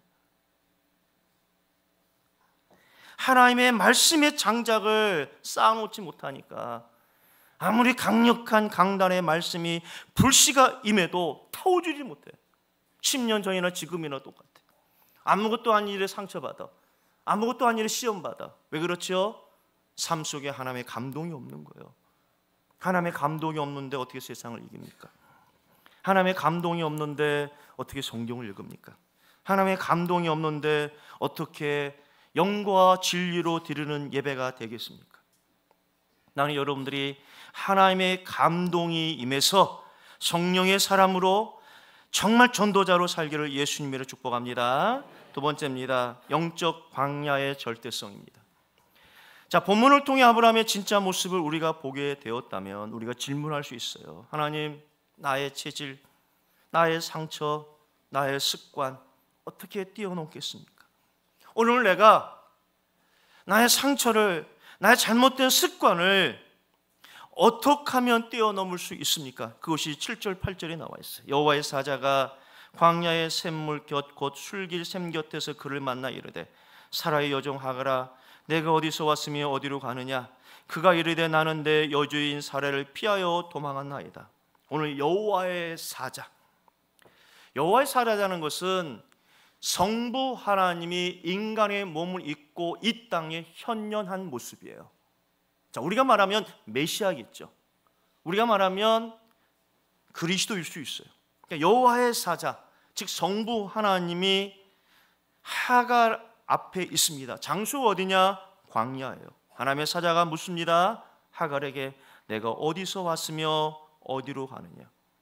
하나님의 말씀의 장작을 쌓아놓지 못하니까 아무리 강력한 강단의 말씀이 불씨가 임해도 타오르지 못해. 십 년 전이나 지금이나 똑같아. 아무것도 아닌 일에 상처받아. 아무것도 아닌 일에 시험받아. 왜 그렇죠? 삶 속에 하나님의 감동이 없는 거예요. 하나님의 감동이 없는데 어떻게 세상을 이깁니까? 하나님의 감동이 없는데 어떻게 성경을 읽습니까? 하나님의 감동이 없는데 어떻게 영과 진리로 드리는 예배가 되겠습니까? 나는 여러분들이 하나님의 감동이 임해서 성령의 사람으로 정말 전도자로 살기를 예수님으로 축복합니다. 두 번째입니다. 영적 광야의 절대성입니다. 자, 본문을 통해 아브라함의 진짜 모습을 우리가 보게 되었다면 우리가 질문할 수 있어요. 하나님, 나의 체질, 나의 상처, 나의 습관 어떻게 뛰어넘겠습니까? 오늘 내가 나의 상처를, 나의 잘못된 습관을 어떻게 하면 뛰어넘을 수 있습니까? 그것이 칠 절 팔 절에 나와 있어요. 여호와의 사자가 광야의 샘물 곁 곧 술길 샘 곁에서 그를 만나 이르되 사라의 여종 하가라, 내가 어디서 왔으며 어디로 가느냐? 그가 이르되 나는 내 여주인 사라를 피하여 도망하나이다. 오늘 여호와의 사자, 여호와의 사자라는 것은 성부 하나님이 인간의 몸을 입고 이 땅에 현현한 모습이에요. 자, 우리가 말하면 메시아겠죠. 우리가 말하면 그리스도일 수 있어요. 그러니까 여호와의 사자, 즉 성부 하나님이 하갈 앞에 있습니다. 장소가 어디냐? 광야예요. 하나님의 사자가 묻습니다. 하갈에게 내가 어디서 왔으며 어디로 가느냐?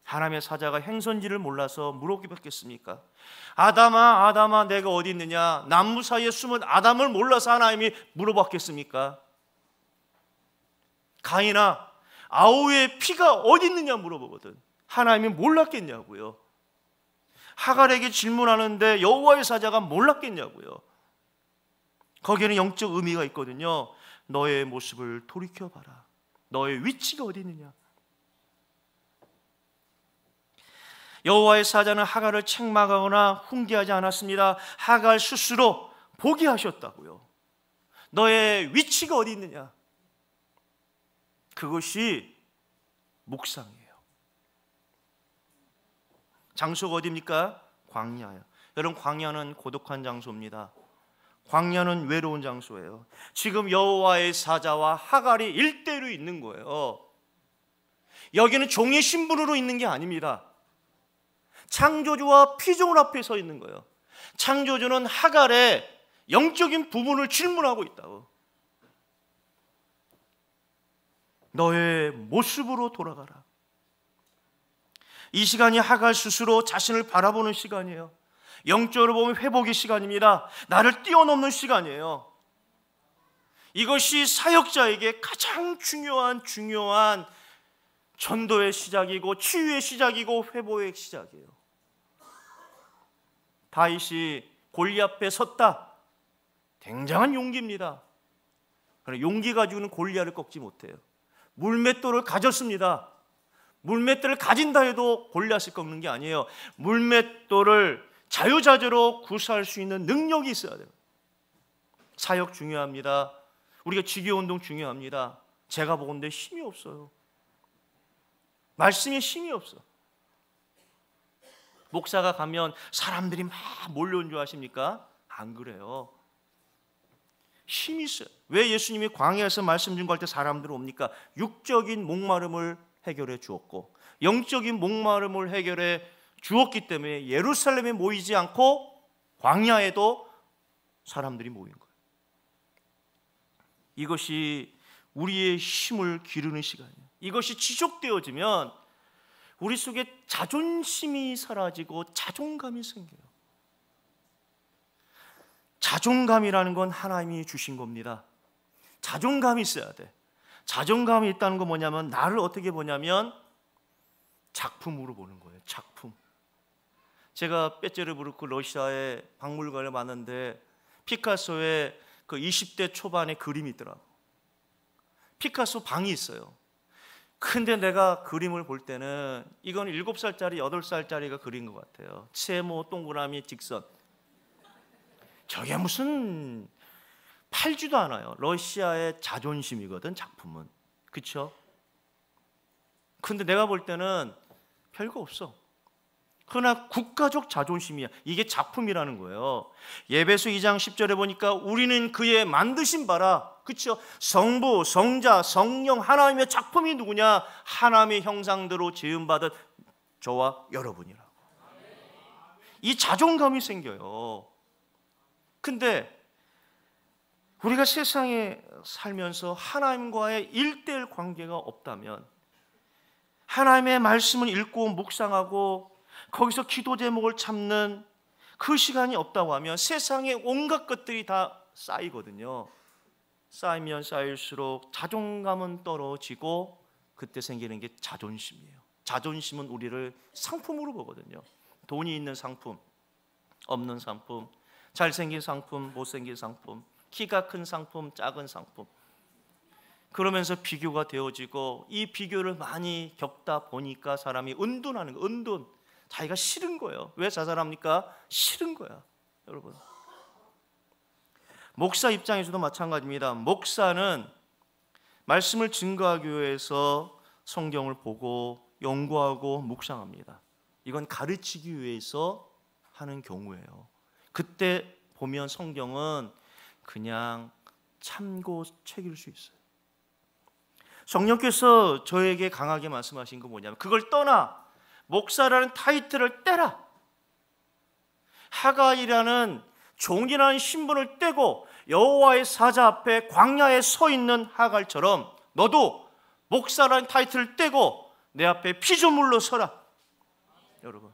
하나님의 사자가 행선지를 몰라서 물어보겠습니까? 아담아, 아담아, 내가 어디 있느냐? 나무 사이에 숨은 아담을 몰라서 하나님이 물어봤겠습니까? 가인아, 아우의 피가 어디 있느냐 물어보거든. 하나님이 몰랐겠냐고요. 하갈에게 질문하는데 여호와의 사자가 몰랐겠냐고요. 거기에는 영적 의미가 있거든요. 너의 모습을 돌이켜봐라. 너의 위치가 어디 있느냐. 여호와의 사자는 하갈을 책망하거나 훈계하지 않았습니다. 하갈 스스로 보게 하셨다고요. 너의 위치가 어디 있느냐. 그것이 묵상이에요. 장소가 어디입니까? 광야예요. 여러분, 광야는 고독한 장소입니다. 광야는 외로운 장소예요. 지금 여호와의 사자와 하갈이 일대로 있는 거예요. 여기는 종의 신분으로 있는 게 아닙니다. 창조주와 피조물 앞에 서 있는 거예요. 창조주는 하갈의 영적인 부분을 질문하고 있다고. 너의 모습으로 돌아가라. 이 시간이 하갈 스스로 자신을 바라보는 시간이에요. 영적으로 보면 회복의 시간입니다. 나를 뛰어넘는 시간이에요. 이것이 사역자에게 가장 중요한 중요한 전도의 시작이고 치유의 시작이고 회복의 시작이에요. 다윗이 골리앗 앞에 섰다. 굉장한 용기입니다. 그러나 용기 가지고는 골리앗을 꺾지 못해요. 물맷돌을 가졌습니다. 물맷돌을 가진다 해도 골리앗을 꺾는 게 아니에요. 물맷돌을 자유자재로 구사할 수 있는 능력이 있어야 돼요. 사역 중요합니다. 우리가 지교운동 중요합니다. 제가 보건대 힘이 없어요. 말씀에 힘이 없어. 목사가 가면 사람들이 막 몰려온 줄 아십니까? 안 그래요. 힘이 있어요. 왜 예수님이 광야에서 말씀 증거할 때 사람들이 옵니까? 육적인 목마름을 해결해 주었고 영적인 목마름을 해결해 주었기 때문에 예루살렘에 모이지 않고 광야에도 사람들이 모인 거예요. 이것이 우리의 힘을 기르는 시간이에요. 이것이 지속되어지면 우리 속에 자존심이 사라지고 자존감이 생겨요. 자존감이라는 건 하나님이 주신 겁니다. 자존감이 있어야 돼. 자존감이 있다는 건 뭐냐면 나를 어떻게 보냐면 작품으로 보는 거예요. 작품. 제가 페테르부르크 러시아의 박물관을 봤는데 피카소의 그 이십 대 초반의 그림이 있더라고. 피카소 방이 있어요. 근데 내가 그림을 볼 때는 이건 일곱 살짜리, 여덟 살짜리가 그린 것 같아요. 세모, 동그라미, 직선. 저게 무슨 팔지도 않아요. 러시아의 자존심이거든, 작품은. 그렇죠? 근데 내가 볼 때는 별거 없어. 그러나 국가적 자존심이야. 이게 작품이라는 거예요. 에베소 이 장 십 절에 보니까 우리는 그의 만드신 바라. 그렇죠? 성부, 성자, 성령 하나님의 작품이 누구냐? 하나님의 형상대로 지음받은 저와 여러분이라고. 이 자존감이 생겨요. 근데 우리가 세상에 살면서 하나님과의 일대일 관계가 없다면, 하나님의 말씀을 읽고 묵상하고 거기서 기도 제목을 찾는 그 시간이 없다고 하면 세상에 온갖 것들이 다 쌓이거든요. 쌓이면 쌓일수록 자존감은 떨어지고 그때 생기는 게 자존심이에요. 자존심은 우리를 상품으로 보거든요. 돈이 있는 상품, 없는 상품, 잘생긴 상품, 못생긴 상품, 키가 큰 상품, 작은 상품. 그러면서 비교가 되어지고 이 비교를 많이 겪다 보니까 사람이 은둔하는 거예요. 은둔. 자기가 싫은 거예요. 왜 자살합니까? 싫은 거야, 여러분. 목사 입장에서도 마찬가지입니다. 목사는 말씀을 증거하기 위해서 성경을 보고 연구하고 묵상합니다. 이건 가르치기 위해서 하는 경우예요. 그때 보면 성경은 그냥 참고책일 수 있어요. 성령께서 저에게 강하게 말씀하신 건 뭐냐면 그걸 떠나 목사라는 타이틀을 떼라. 하갈이라는 종이라는 신분을 떼고 여호와의 사자 앞에 광야에 서 있는 하갈처럼 너도 목사라는 타이틀을 떼고 내 앞에 피조물로 서라. 여러분,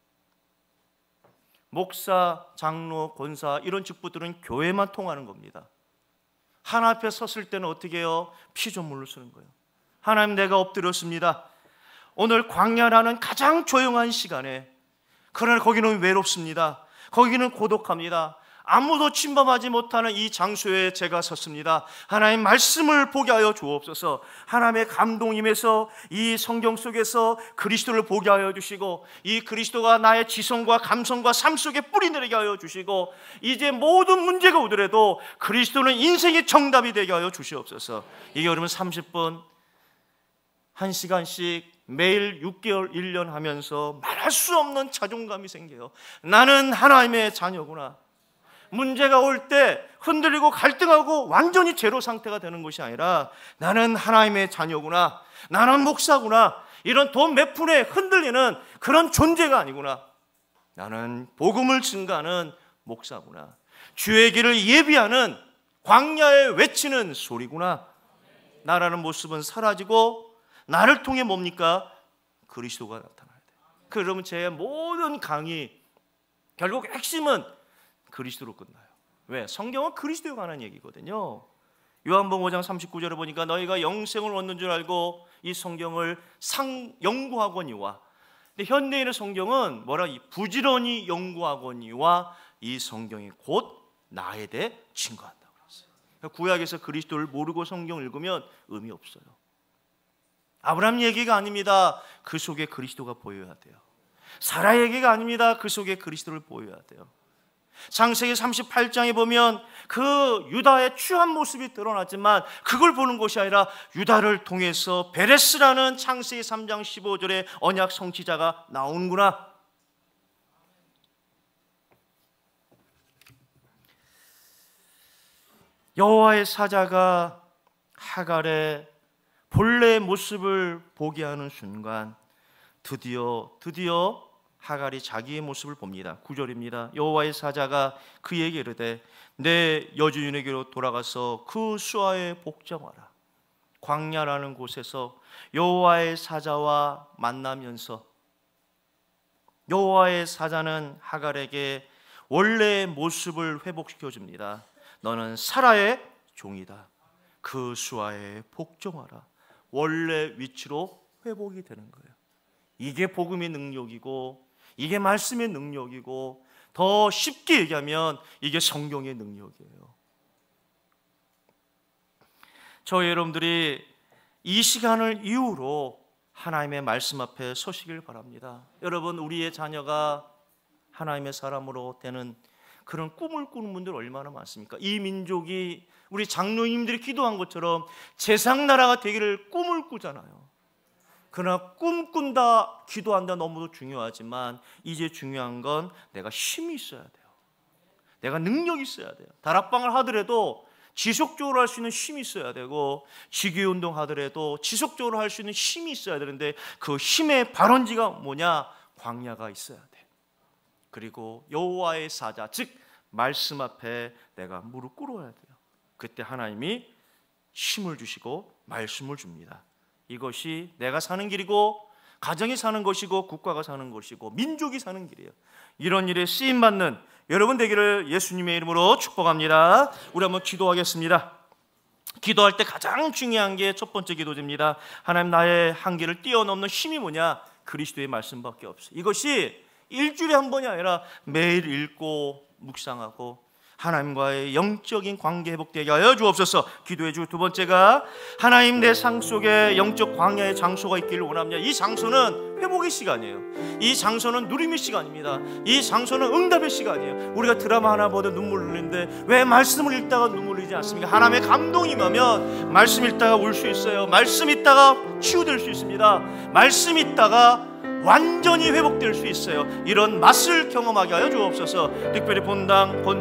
목사, 장로, 권사 이런 직분들은 교회만 통하는 겁니다. 하나 앞에 섰을 때는 어떻게 해요? 피조물로 쓰는 거예요. 하나님, 내가 엎드렸습니다. 오늘 광야라는 가장 조용한 시간에, 그러나 거기는 외롭습니다. 거기는 고독합니다. 아무도 침범하지 못하는 이 장소에 제가 섰습니다. 하나님, 말씀을 보게 하여 주옵소서. 하나님의 감동임에서 이 성경 속에서 그리스도를 보게 하여 주시고, 이 그리스도가 나의 지성과 감성과 삶 속에 뿌리내리게 하여 주시고, 이제 모든 문제가 오더라도 그리스도는 인생의 정답이 되게 하여 주시옵소서. 이게 여러분 삼십 분 한 시간씩 매일 육 개월 일 년 하면서 말할 수 없는 자존감이 생겨요. 나는 하나님의 자녀구나. 문제가 올 때 흔들리고 갈등하고 완전히 제로 상태가 되는 것이 아니라, 나는 하나님의 자녀구나, 나는 목사구나, 이런 돈 몇 푼에 흔들리는 그런 존재가 아니구나. 나는 복음을 증가하는 목사구나. 주의 길을 예비하는 광야에 외치는 소리구나. 나라는 모습은 사라지고 나를 통해 뭡니까? 그리스도가 나타나야 돼요. 그러면 제 모든 강의 결국 핵심은 그리스도로 끝나요. 왜? 성경은 그리스도에 관한 얘기거든요. 요한복음 오 장 삼십구 절에 보니까 너희가 영생을 얻는 줄 알고 이 성경을 상 연구하거니와, 근데 현대인의 성경은 뭐라, 부지런히 연구하거니와 이 성경이 곧 나에 대해 증거한다고 그랬어요. 구약에서 그리스도를 모르고 성경을 읽으면 의미 없어요. 아브라함 얘기가 아닙니다. 그 속에 그리스도가 보여야 돼요. 사라 얘기가 아닙니다. 그 속에 그리스도를 보여야 돼요. 창세기 삼십팔 장에 보면 그 유다의 추한 모습이 드러났지만 그걸 보는 것이 아니라 유다를 통해서 베레스라는 창세기 삼 장 십오 절의 언약 성취자가 나오는구나. 여호와의 사자가 하갈의 본래의 모습을 보게 하는 순간 드디어 드디어 하갈이 자기의 모습을 봅니다. 구 절입니다. 여호와의 사자가 그에게 이르되 내 여주인에게로 돌아가서 그 수하에 복종하라. 광야라는 곳에서 여호와의 사자와 만나면서 여호와의 사자는 하갈에게 원래의 모습을 회복시켜 줍니다. 너는 사라의 종이다. 그 수하에 복종하라. 원래 위치로 회복이 되는 거예요. 이게 복음의 능력이고, 이게 말씀의 능력이고, 더 쉽게 얘기하면 이게 성경의 능력이에요. 저 여러분들이 이 시간을 이후로 하나님의 말씀 앞에 서시길 바랍니다. 여러분, 우리의 자녀가 하나님의 사람으로 되는 그런 꿈을 꾸는 분들 얼마나 많습니까? 이 민족이 우리 장로님들이 기도한 것처럼 세상 나라가 되기를 꿈을 꾸잖아요. 그러나 꿈꾼다, 기도한다 너무도 중요하지만 이제 중요한 건 내가 힘이 있어야 돼요. 내가 능력이 있어야 돼요. 다락방을 하더라도 지속적으로 할 수 있는 힘이 있어야 되고, 지교운동 하더라도 지속적으로 할 수 있는 힘이 있어야 되는데 그 힘의 발원지가 뭐냐? 광야가 있어야 돼. 그리고 여호와의 사자, 즉 말씀 앞에 내가 무릎 꿇어야 돼요. 그때 하나님이 힘을 주시고 말씀을 줍니다. 이것이 내가 사는 길이고, 가정이 사는 것이고, 국가가 사는 것이고, 민족이 사는 길이에요. 이런 일에 쓰임받는 여러분 되기를 예수님의 이름으로 축복합니다. 우리 한번 기도하겠습니다. 기도할 때 가장 중요한 게 첫 번째 기도입니다. 하나님, 나의 한계를 뛰어넘는 힘이 뭐냐? 그리스도의 말씀밖에 없어요. 이것이 일주일에 한 번이 아니라 매일 읽고 묵상하고 하나님과의 영적인 관계 회복되게 하여 주옵소서. 기도해 주고, 두 번째가 하나님, 내 삶 속에 영적 광야의 장소가 있기를 원합니다. 이 장소는 회복의 시간이에요. 이 장소는 누림의 시간입니다. 이 장소는 응답의 시간이에요. 우리가 드라마 하나 보다 눈물 흘리는데 왜 말씀을 읽다가 눈물 흘리지 않습니까? 하나님의 감동이 임하면 말씀 읽다가 울 수 있어요. 말씀 읽다가 치유될 수 있습니다. 말씀 읽다가 완전히 회복될 수 있어요. 이런 맛을 경험하게 하여 주옵소서. 특별히 본당 본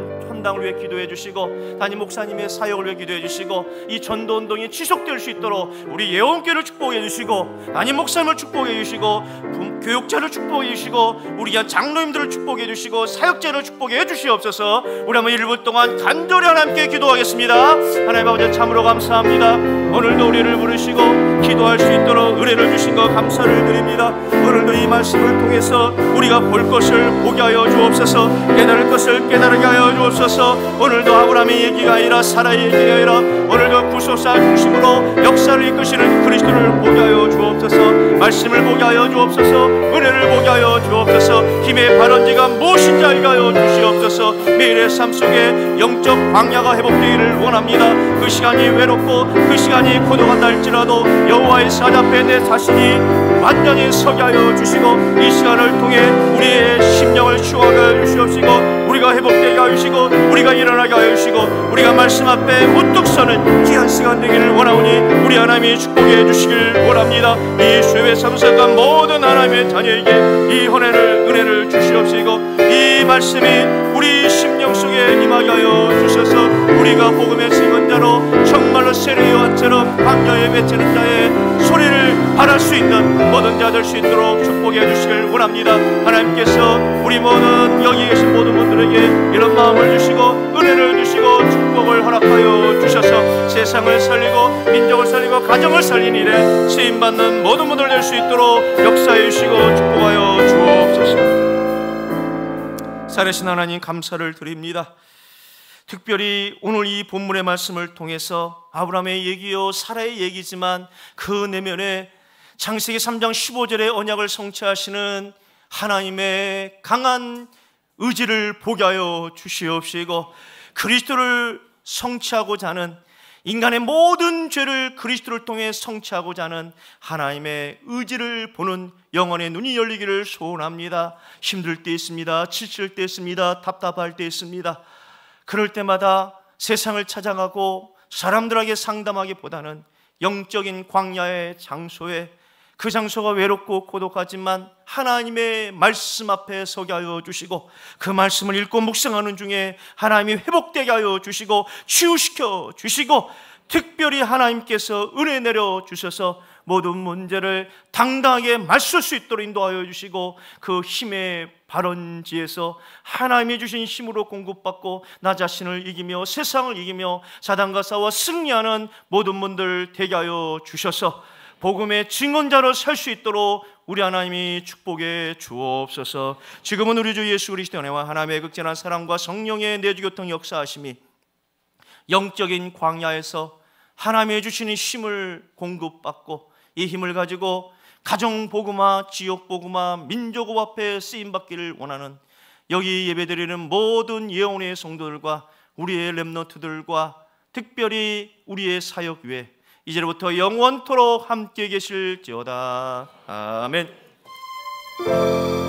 감당을 위해 기도해 주시고 담임 목사님의 사역을 위해 기도해 주시고 이 전도운동이 지속될 수 있도록 우리 예원교회를 축복해 주시고 담임 목사님을 축복해 주시고 교육자를 축복해 주시고 우리 장로님들을 축복해 주시고 사역자를 축복해 주시옵소서. 우리 한번 일 분 동안 간절히 하나님께 기도하겠습니다. 하나님 아버지 참으로 감사합니다. 오늘도 우리를 부르시고 기도할 수 있도록 은혜를 주신 것 감사를 드립니다. 오늘도 이 말씀을 통해서 우리가 볼 것을 보게 하여 주옵소서, 깨달을 것을 깨달게 하여 주옵소서. 오늘도 아브라함의 얘기가 아니라 사라의 얘기가 아니라 오늘도 구속사 중심으로 역사를 이끄시는 그리스도를 보게 하여 주옵소서. 말씀을 보게 하여 주옵소서. 은혜를 보게 하여 주옵소서. 힘의 발원지가 무엇인지 알게 하여 주시옵소서. 매일의 삶 속에 영적 광야가 회복되기를 원합니다. 그 시간이 외롭고 그 시간이 고독한다 할지라도 여호와의 사자 앞에 내 자신이 완전히 서게 하여 주시고 이 시간을 통해 우리의 심령을 치유하게 하여 주시옵시고 우리가 회복되게 하여 주시고 우리가 일어나게 하여 주시고 우리가 말씀 앞에 우뚝 서는 귀한 시간 되기를 원하오니 우리 하나님이 축복해 주시길 원합니다. 이 수요의 참석한 모든 하나님의 자녀에게 이 은혜를 은혜를 주시옵시고 이 말씀이 우리 심령 속에 임하게 하여 주셔서 우리가 복음의 증언자로 정말로 세례 요한처럼 광야에 외치는 자의 소리를 발할 수 있는 모든 자 될 수 있도록 축복해 주시길 원합니다. 하나님께서 우리 모든 여기 계신 모든 분들에게 이런 마음을 주시고 은혜를 주시고 축복을 허락하여 주셔서 세상을 살리고 민족을 살리고 가정을 살린 일에 쓰임받는 모든 분들 될 수 있도록 역사해 주시고 축복하여 주옵소서. 살아계신 하나님 감사를 드립니다. 특별히 오늘 이 본문의 말씀을 통해서 아브라함의 얘기요 사라의 얘기지만 그 내면에 창세기 삼 장 십오 절의 언약을 성취하시는 하나님의 강한 의지를 보게 하여 주시옵시고 그리스도를 성취하고자 하는 인간의 모든 죄를 그리스도를 통해 성취하고자 하는 하나님의 의지를 보는 영혼의 눈이 열리기를 소원합니다. 힘들 때 있습니다. 지칠 때 있습니다. 답답할 때 있습니다. 그럴 때마다 세상을 찾아가고 사람들에게 상담하기보다는 영적인 광야의 장소에 그 장소가 외롭고 고독하지만 하나님의 말씀 앞에 서게 하여 주시고 그 말씀을 읽고 묵상하는 중에 하나님이 회복되게 하여 주시고 치유시켜 주시고 특별히 하나님께서 은혜 내려 주셔서 모든 문제를 당당하게 맞설 수 있도록 인도하여 주시고 그 힘의 발원지에서 하나님이 주신 힘으로 공급받고 나 자신을 이기며 세상을 이기며 사단과 싸워 승리하는 모든 분들 되게 하여 주셔서 복음의 증언자로 살 수 있도록 우리 하나님이 축복해 주옵소서. 지금은 우리 주 예수 그리스도의 은혜와 하나님의 극진한 사랑과 성령의 내주교통 역사하심이 영적인 광야에서 하나님이 주시는 힘을 공급받고 이 힘을 가지고 가정 복음화, 지역 복음화, 민족 앞에 쓰임 받기를 원하는 여기 예배드리는 모든 예언의 성도들과 우리의 렘넌트들과 특별히 우리의 사역 위에 이제부터 영원토록 함께 계실지어다. 아멘.